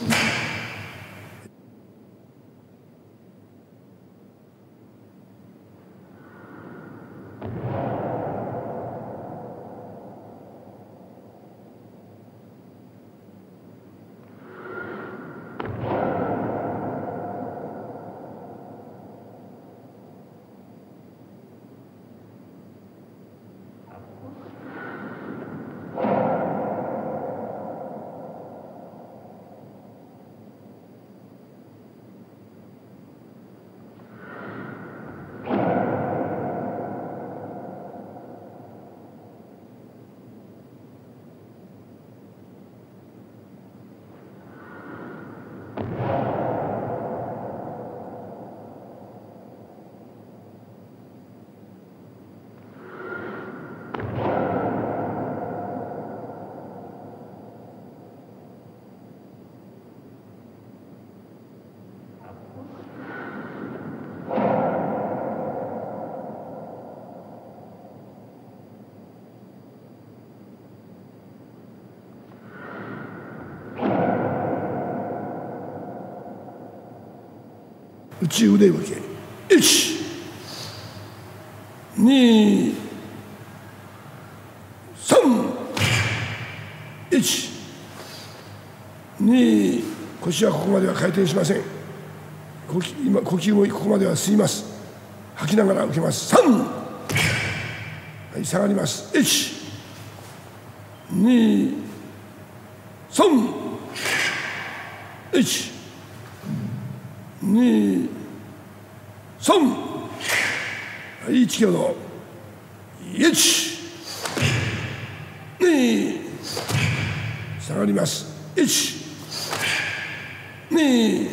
内腕受け、1、2、3、1、2、腰はここまでは回転しません。今呼吸もここまでは吸います。吐きながら受けます。3、はい、下がります。1、2、3、1、2、3、はい、1挙動、1、2、下がります。1、2、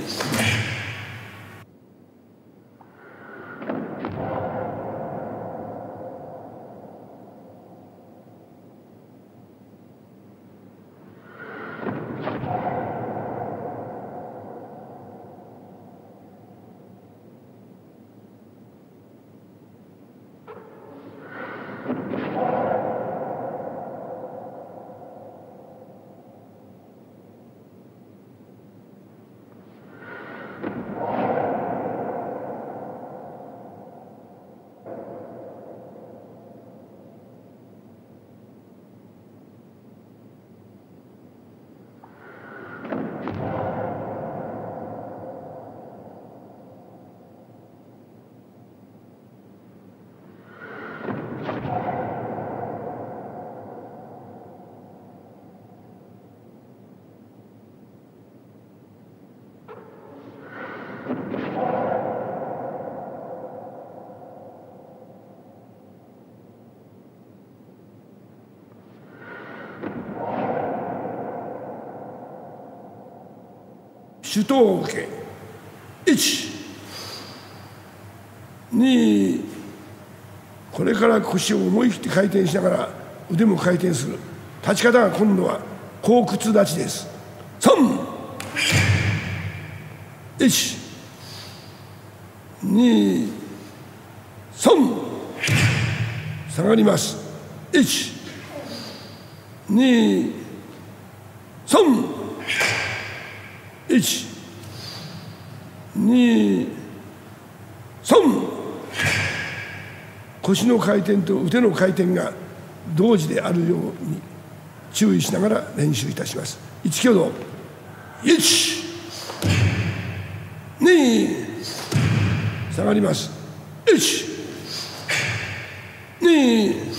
手刀を受け、1、2、これから腰を思い切って回転しながら腕も回転する。立ち方が今度は後屈立ちです。3、1、2、3、下がります。1、2、3、1、2、3、腰の回転と腕の回転が同時であるように注意しながら練習いたします。1挙動、1、2、下がります。1、2、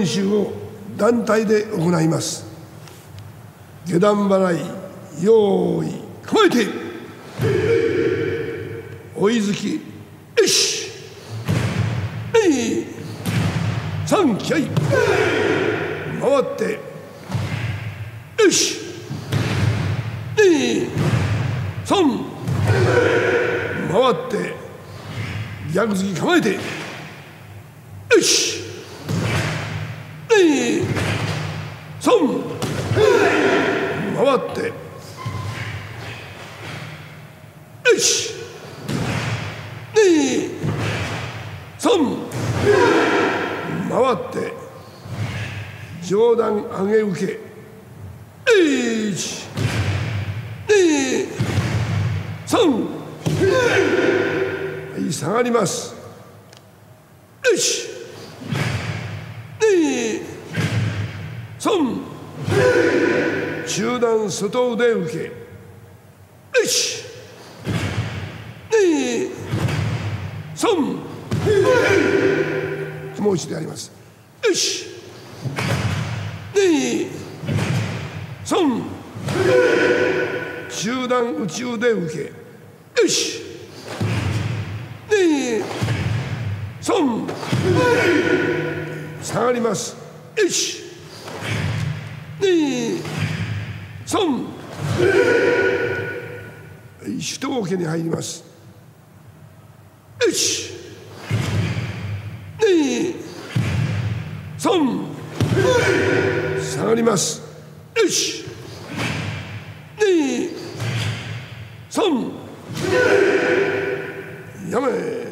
練習を団体で行います。下段払い、用意、構えて、追い突き、よし、3気合い、回って、よし、3、回って逆突き構えて、よし、3、回って、よし、3、回って上段上げ受け、1、2、3、はい、下がります。よし、2、3、中段外腕受け、よし、2、3、もう一度やります。よし、2、3、中段内腕受け、よし、2、3、下がります。よし、2、3、一動けに入ります。よし、2、3、下がります。よし、2、3、やめ。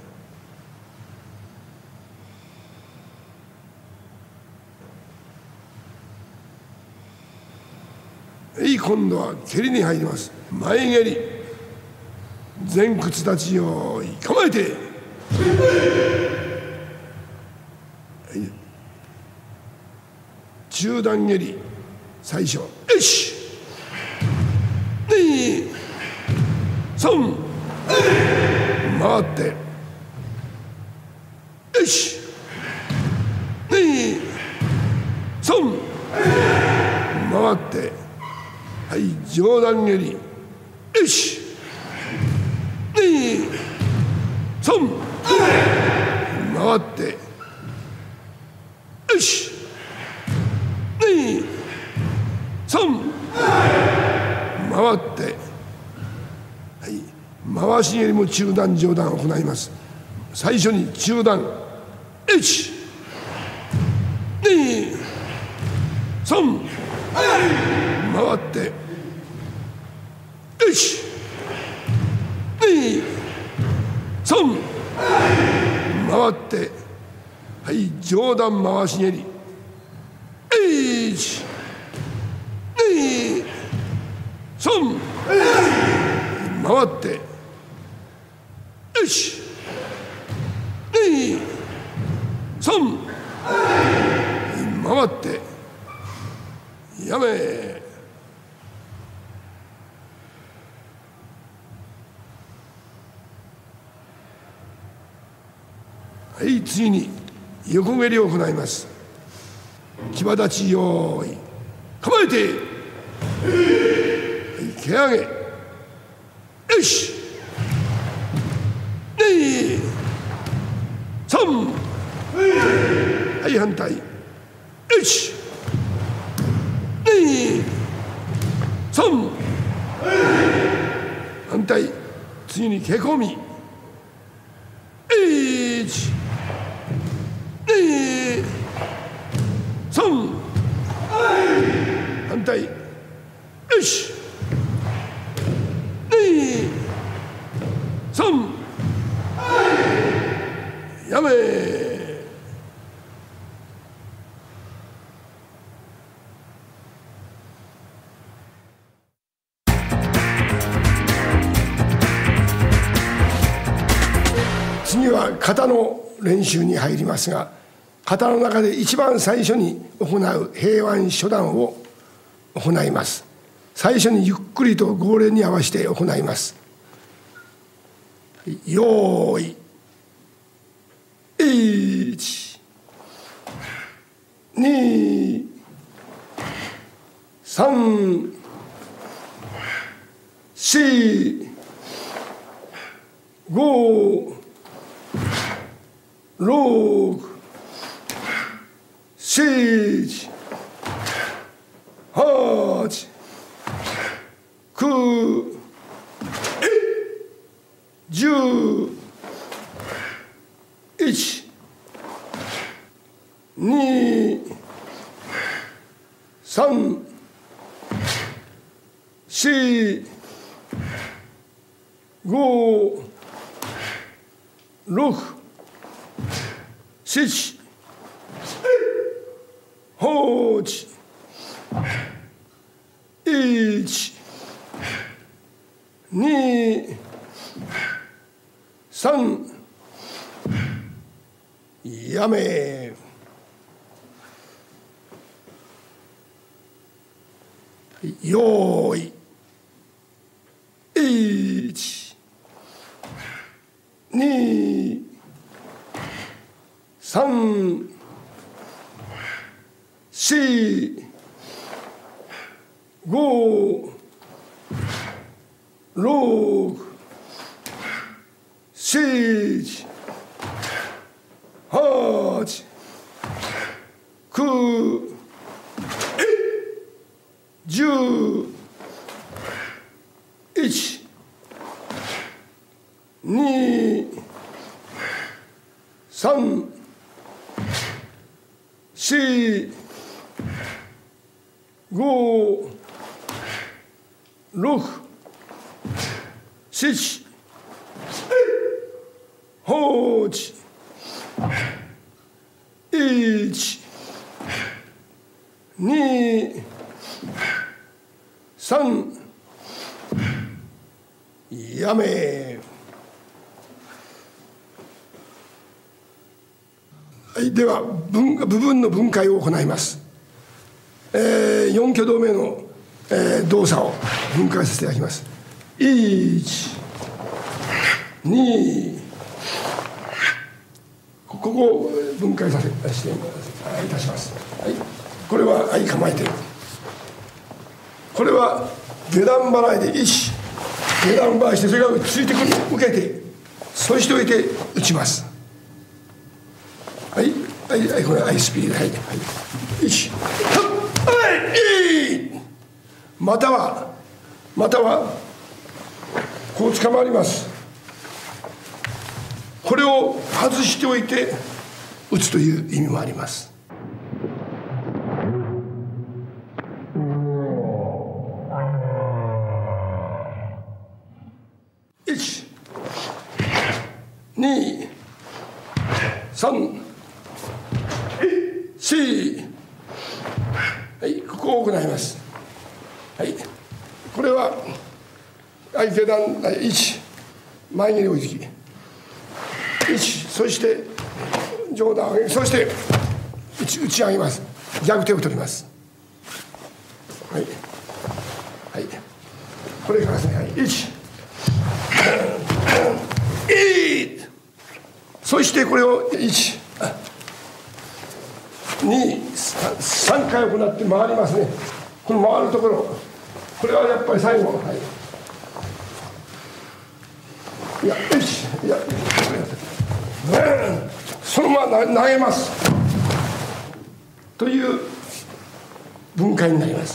今度は蹴りに入ります。前蹴り、前屈立ち、用意構えて、中段蹴り最初、よし、2、3、回って、よし、2、3、回って、はい、上段蹴り、よし、2、3、回って、よし、2、3、回って、はい、回し蹴りも中段上段行います。最初に中段、1、2、3、回って、よし、2、3、回って、はい、上段回し蹴り、1、2、3、回って、よし、2、3、回って、やめ。はい、次に横蹴りを行います。騎馬立ち、用意構えて、はい、蹴上げ、よし、2、3、はい、反対、よし、2、3、反対、次に蹴込み、1、2、3、反対、よし、2、3、やめ。次は型の練習に入りますが、型の中で一番最初に行う平腕初段を行います。最初にゆっくりと号令に合わせて行います。用意、1、 2、3、4、5、6、7、8、9、10、1、2、3、4、5、6、7、8、1、2、3、やめ。よーい。1、2、3、4、5、6、7、8、9、10、1、2、3、4、5、6、7、8、1、2、3、やめ。はい、では部分の分解を行います。4挙動目の、動作を分解させていただきます。1、2、ここを分解していたします。はい、これは、はい、構えてる。これは下段払いで1、下段払いしてそれがついてくる受けてそしておいて打ちます。はいはいはい、これスピード、はいはい、1、はい、またはこう捕まります。これを外しておいて打つという意味もあります。1、2、3、4、はい、ここを行います。はい、これは相手段1、前に追いつき1、そして上段上げ、そして打ち上げます。逆手を取ります。はいはい、これからですね、はい、1、そしてこれを1、2、3回行って回りますね。この回るところ、これはやっぱり最後、はい、いや、1、いや、そのまま投げますという分解になります。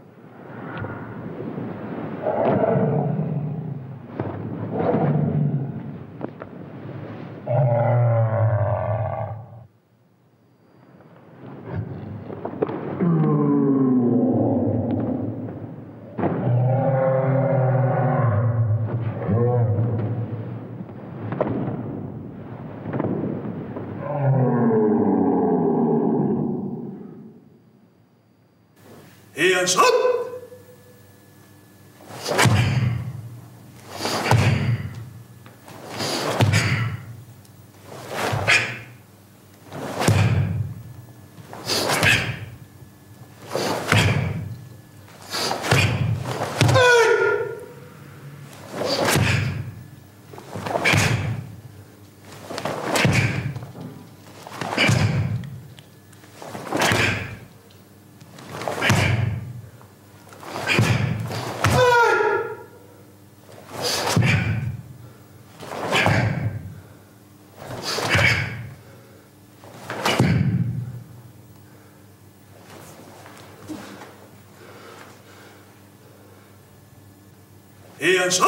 平安しろ。 平安書。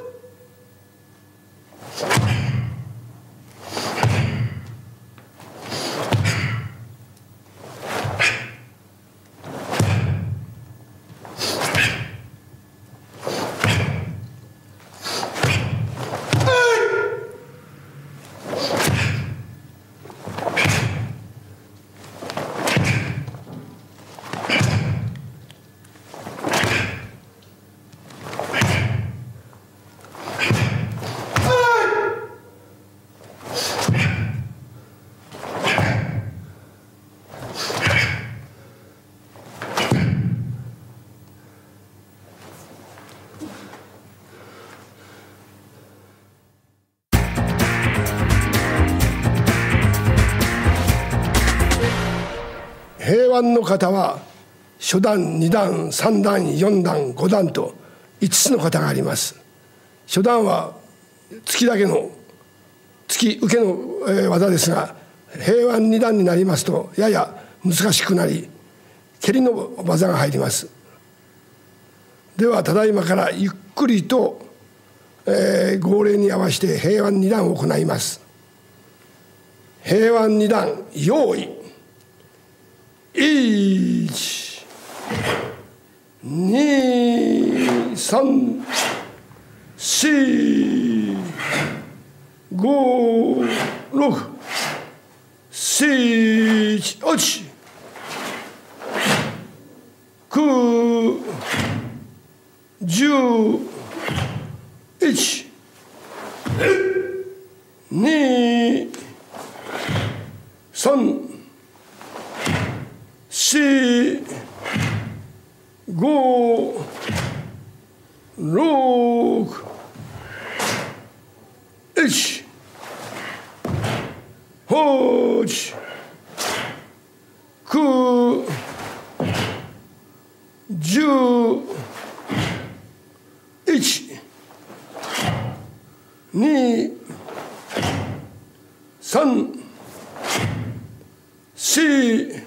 平安の型は初段、2段、3段、4段、5段と5つの型があります。初段は突きだけの突き受けの技ですが、平安2段になりますとやや難しくなり蹴りの技が入ります。ではただいまからゆっくりと、号令に合わせて平安2段を行います。平安2段用意。1、2、3、4、5、6、7、8、9、10、1、2、3、4、5、6、1、8、9、10、1、2、3、4、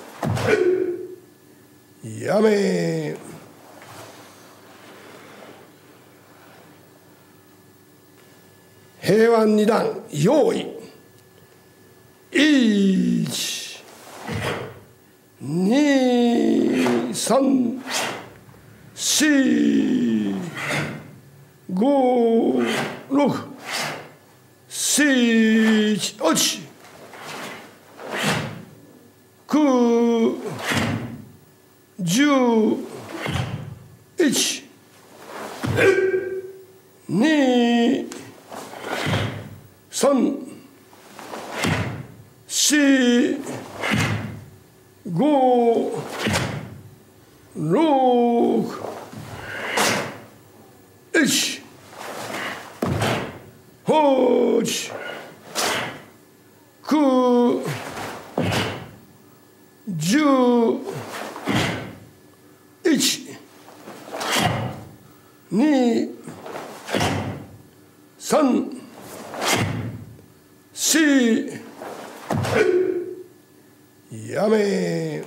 やめ。平安2段用意。1、2、3、4、5、6、7、8、9、10、1、2、3、4、5、6、1、8、9、10、1、2、3、4、やめ。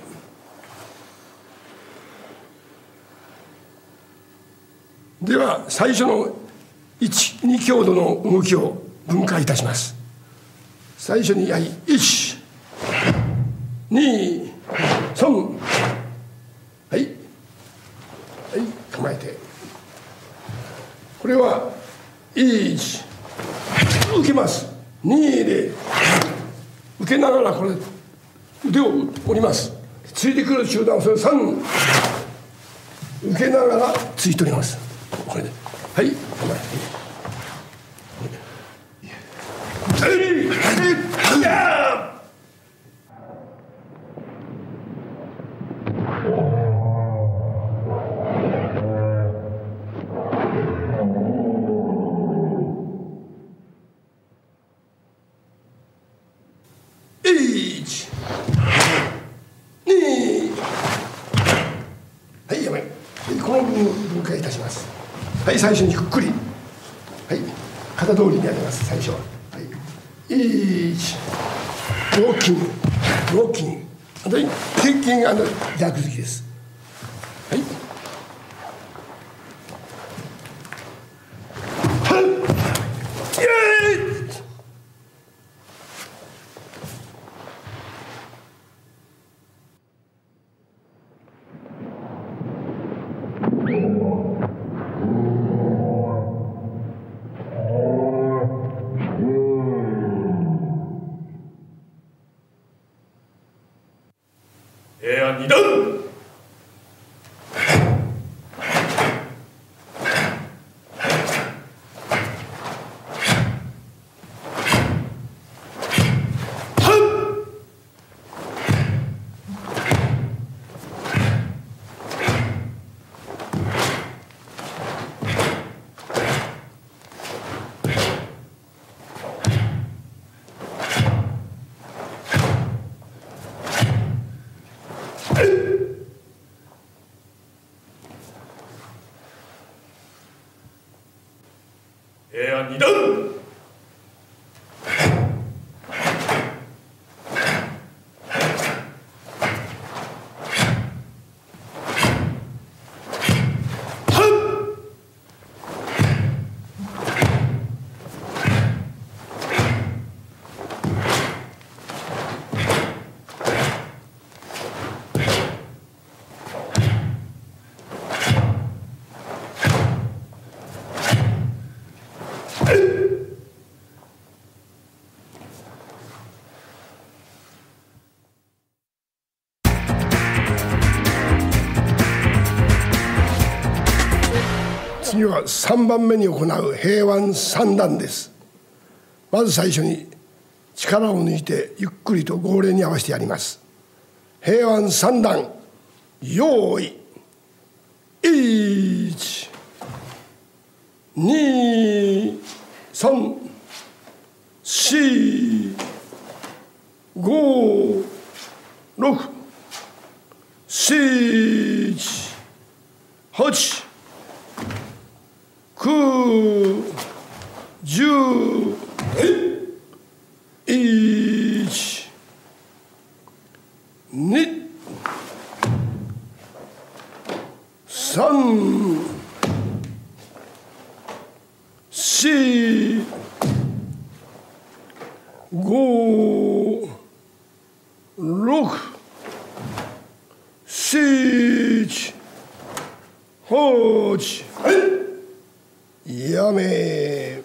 では最初の1、2強度の動きを分解いたします。最初に1、2、3、はい、はい、構えて、これは1、受けます。2で受けながらこれ腕を折ります。ついてくる中段をそれ3受けながらついております。これではい、構えて。1、2、はい、やめ。この部分を分解いたします。はい、最初にゆっくり、はい、型通りにやります。最初は、はい、1、ウォーキング、ウォーキング、あと鉄筋が逆突きです。はい、 平安二段。平安二段。 次は3番目に行う平安三段です。まず最初に力を抜いてゆっくりと号令に合わせてやります。平安三段、用意、1、2、3、4、5、6、7、8、9、10、1、2、3、4、5、6、7、8、やめ。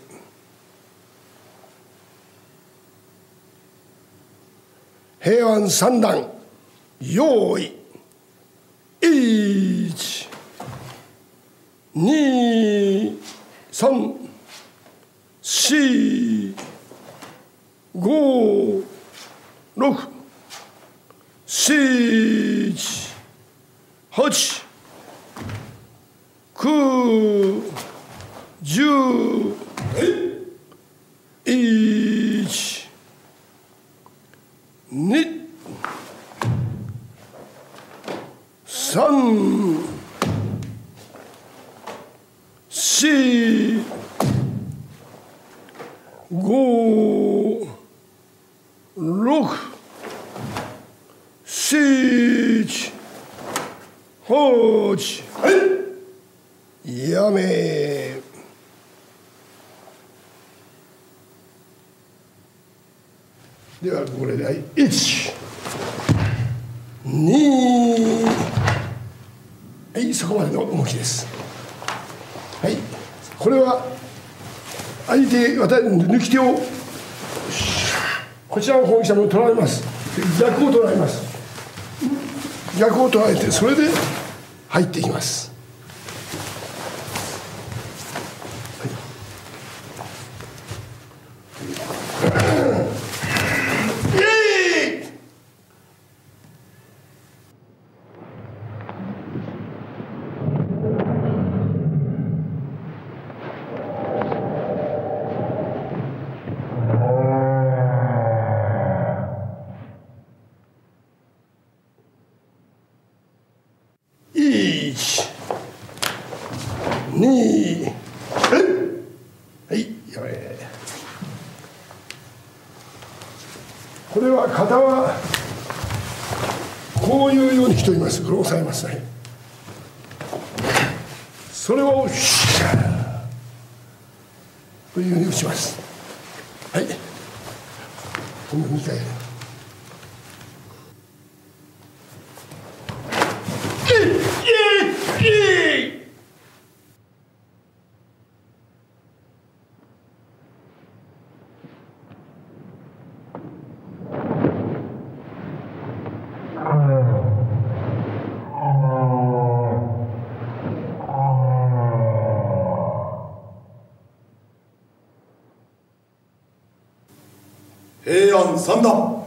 平安三段、用意、1、2、3、4、5、6、7、8、9、10、1、2、3、4、5、6、7、8、やめ。ではこれで1、2、はい、そこまでの動きです。はい、これは相手抜き手をこちらの攻撃者も取られます。逆を取られます。逆を取られてそれで入っていきます。1、2、はい、やれ。これは肩はこういうようにしております。これを押さえますね。それをシャーというふうに打ちます。はい、今度2回やる。 安三段。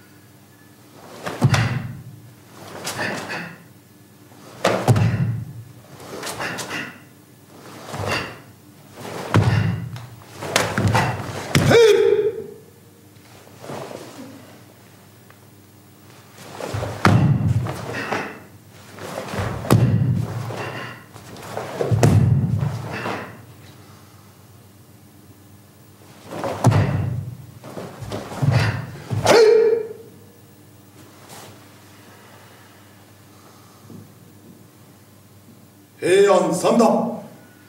平安三段。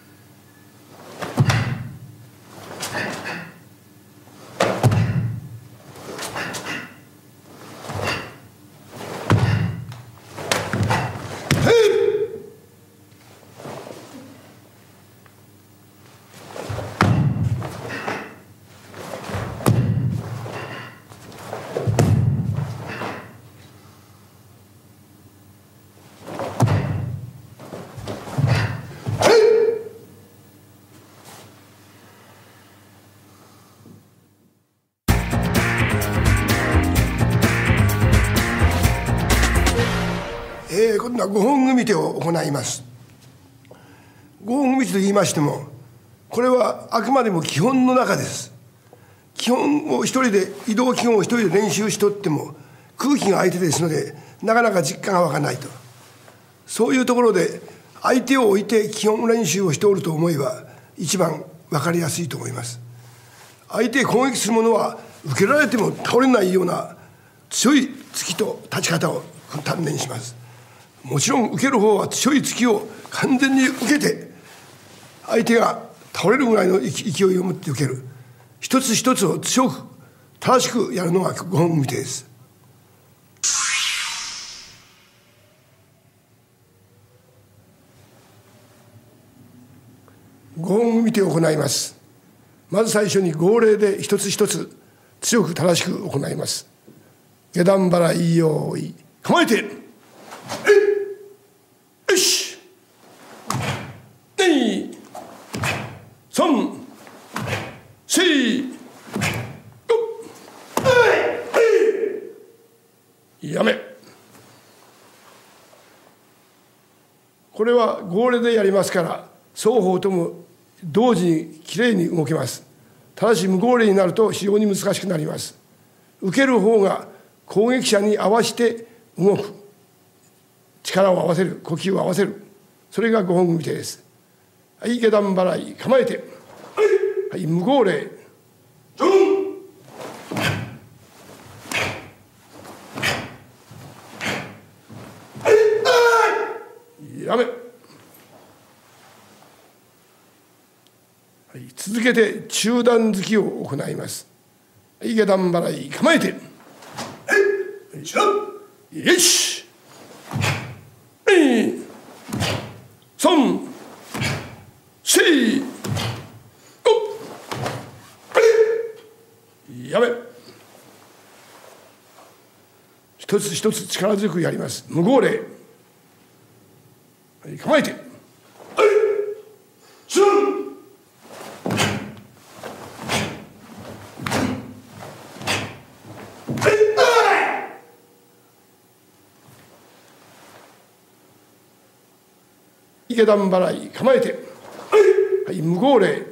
今度は5本組手を行います。5本組手と言いましても、これはあくまでも基本の中です。基本を一人で、移動基本を一人で練習しとっても、空気が相手ですので、なかなか実感が湧かないと。そういうところで、相手を置いて基本練習をしておると思えば、一番分かりやすいと思います。相手へ攻撃する者は、受けられても倒れないような強い突きと立ち方を鍛錬します。もちろん受ける方は強い突きを完全に受けて、相手が倒れるぐらいの勢いを持って受ける。一つ一つを強く正しくやるのが5本組手です。5本組手を行います。まず最初に号令で一つ一つ強く正しく行います。下段払い用意構えて、よし、2、3、4、5、やめ。これは号令でやりますから、双方とも同時にきれいに動けます。ただし無号令になると非常に難しくなります。受ける方が攻撃者に合わせて動く。力を合わせる、呼吸を合わせる。それが5本組手です。はい、下段払い、構えて。はい、無号令。やめ。はい、続けて中段突きを行います。はい、下段払い、構えて。よし。2、3、4、5。やめ。一つ一つ力強くやります。無号令。はい、構えて。下段払い、構えて。はい、無号令。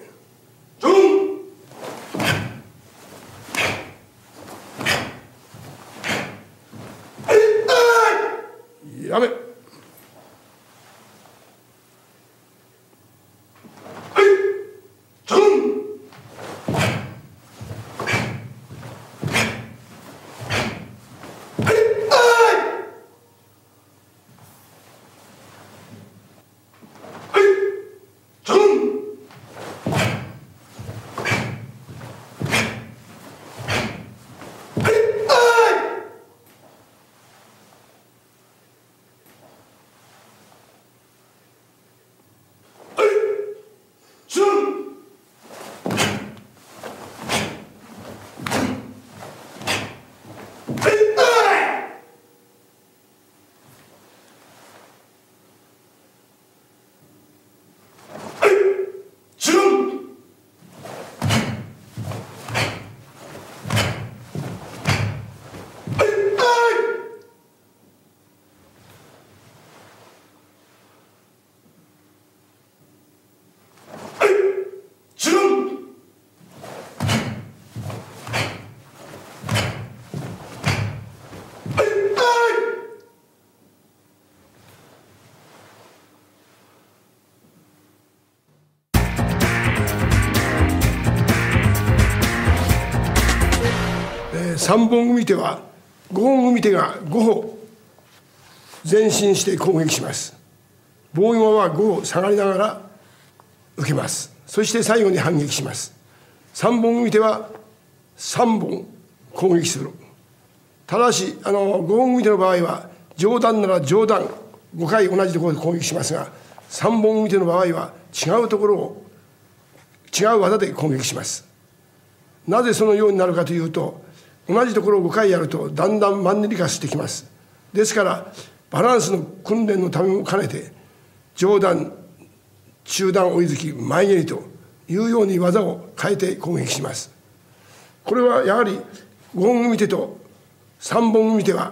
やめ。 3本組手は5本組手が5歩前進して攻撃します。防御は5歩下がりながら受けます。そして最後に反撃します。3本組手は3本攻撃する。ただし5本組手の場合は上段なら上段5回同じところで攻撃しますが、3本組手の場合は違うところを違う技で攻撃します。なぜそのようになるかというと、同じところを5回やるとだんだんマンネリ化してきます。ですからバランスの訓練のためも兼ねて上段中段追い突き前蹴りというように技を変えて攻撃します。これはやはり5本組手と3本組手は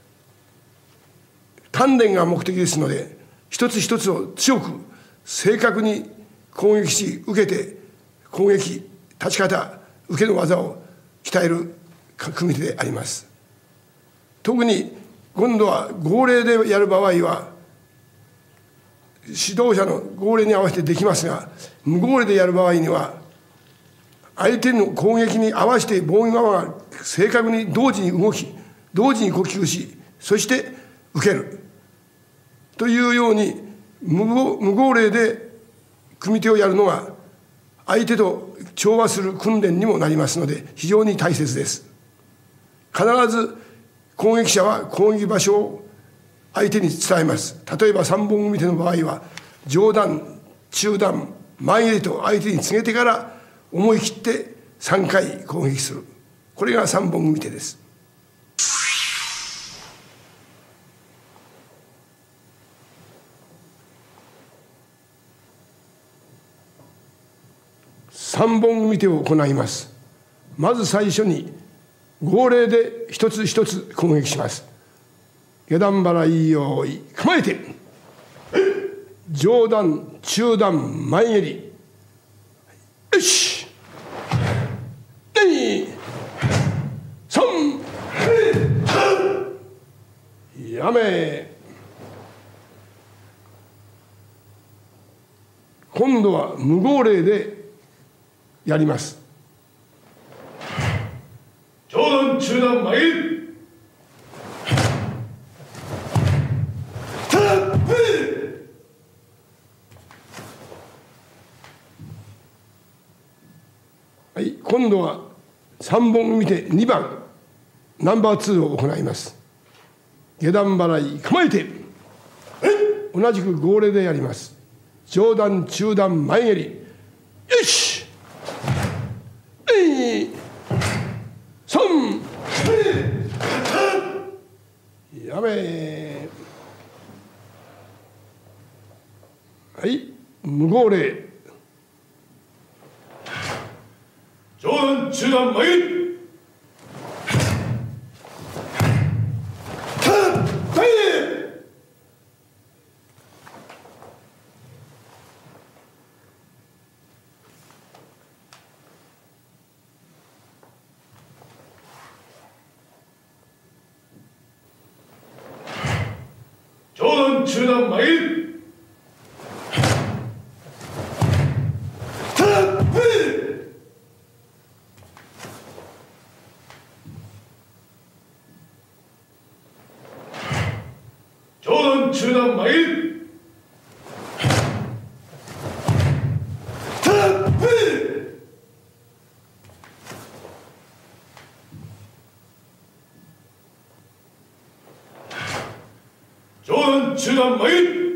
鍛錬が目的ですので、一つ一つを強く正確に攻撃し受けて攻撃立ち方受けの技を鍛える組手であります。特に今度は号令でやる場合は指導者の号令に合わせてできますが、無号令でやる場合には相手の攻撃に合わせて防御側が正確に同時に動き同時に呼吸し、そして受けるというように無号令で組手をやるのが相手と調和する訓練にもなりますので非常に大切です。必ず攻撃者は攻撃場所を相手に伝えます。例えば3本組手の場合は上段中段前蹴りと相手に告げてから思い切って3回攻撃する。これが3本組手です。3本組手を行います。まず最初に号令で一つ一つ攻撃します。下段払い用意構えて上段中段前蹴りよし2 3やめ。今度は無号令でやります。 上段中段前蹴りはい、今度は3本組手2番ナンバー2を行います。下段払い構えて同じく号令でやります。上段中段前蹴りよし2 3やめ。はい、無号令上段中段前蹴り上段中段前蹴り上段中段前蹴り上段中段前蹴り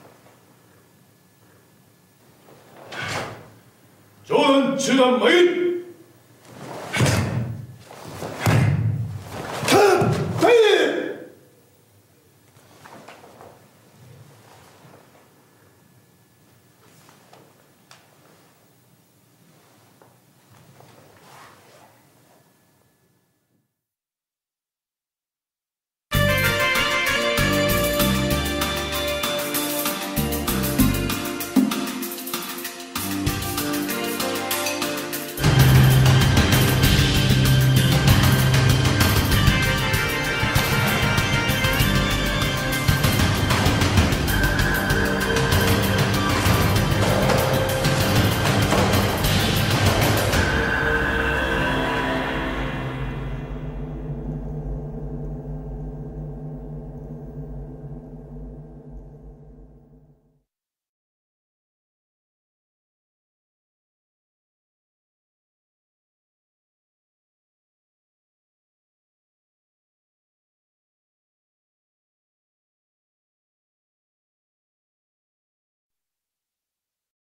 上段中段前蹴り